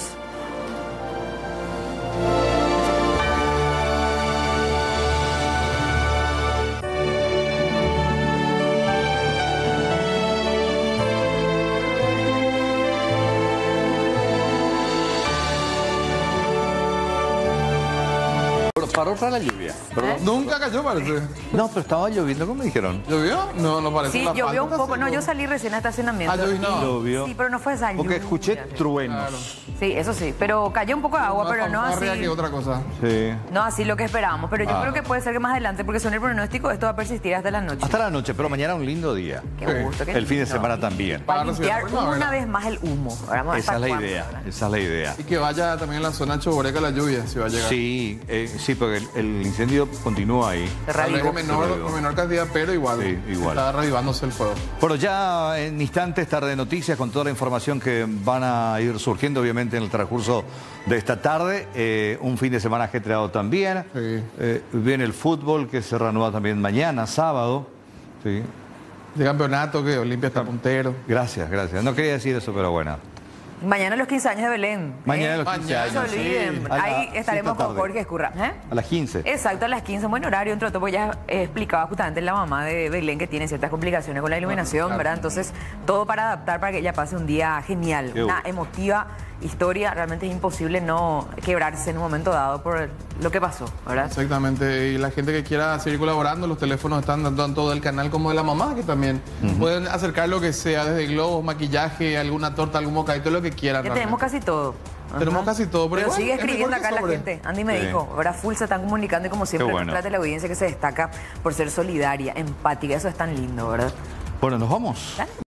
Paró otra la lluvia. Nunca cayó, parece. No, pero estaba lloviendo, ¿cómo me dijeron? ¿Llovió? No parece. Sí, llovió un poco. No, yo salí recién a estacionamiento. Llovió. Sí, pero no fue esa lluvia. Porque escuché truenos. Claro. Sí, eso sí. Pero cayó un poco de agua, pero no así. Que otra cosa. Sí. No así lo que esperábamos. Pero yo creo que puede ser que más adelante, porque según el pronóstico, esto va a persistir hasta la noche. Hasta la noche, pero mañana un lindo día. Qué gusto. El fin de semana también. Para limpiar una vez más el humo. Esa es la idea. Esa es la idea. Y que vaya también en la zona choboreca la lluvia, si va a llegar. Sí, sí, porque el incendio continúa ahí. Con menor cantidad, pero igual. Sí, igual. Está reavivándose el fuego. Bueno, ya en instantes, tarde de noticias, con toda la información que van a ir surgiendo, obviamente, en el transcurso de esta tarde. Un fin de semana ajetreado también. Sí. Viene el fútbol, que se reanuda también mañana, sábado. Sí. De campeonato, que Olimpia está puntero. Gracias. No quería decir eso, pero bueno. Mañana los 15 años de Belén. Mañana los 15 años. No se olviden. Sí. Ahí estaremos con Jorge Escurra. A las 15. Exacto, a las 15. Buen horario, entre otros, porque ya explicaba justamente la mamá de Belén que tiene ciertas complicaciones con la iluminación, ¿verdad? Entonces, todo para adaptar para que ella pase un día genial, una emotiva historia, realmente es imposible no quebrarse en un momento dado por lo que pasó, ¿verdad? Exactamente, y la gente que quiera seguir colaborando, los teléfonos están tanto del canal como de la mamá, que también pueden acercar lo que sea, desde globos, maquillaje, alguna torta, algún bocadito, lo que quieran. Ya tenemos casi todo. Tenemos casi todo, pero igual, sigue escribiendo acá la sobre. gente. Andy me dijo, ahora full se están comunicando y como siempre trata de la audiencia que se destaca por ser solidaria, empática, eso es tan lindo, ¿verdad? Bueno, nos vamos.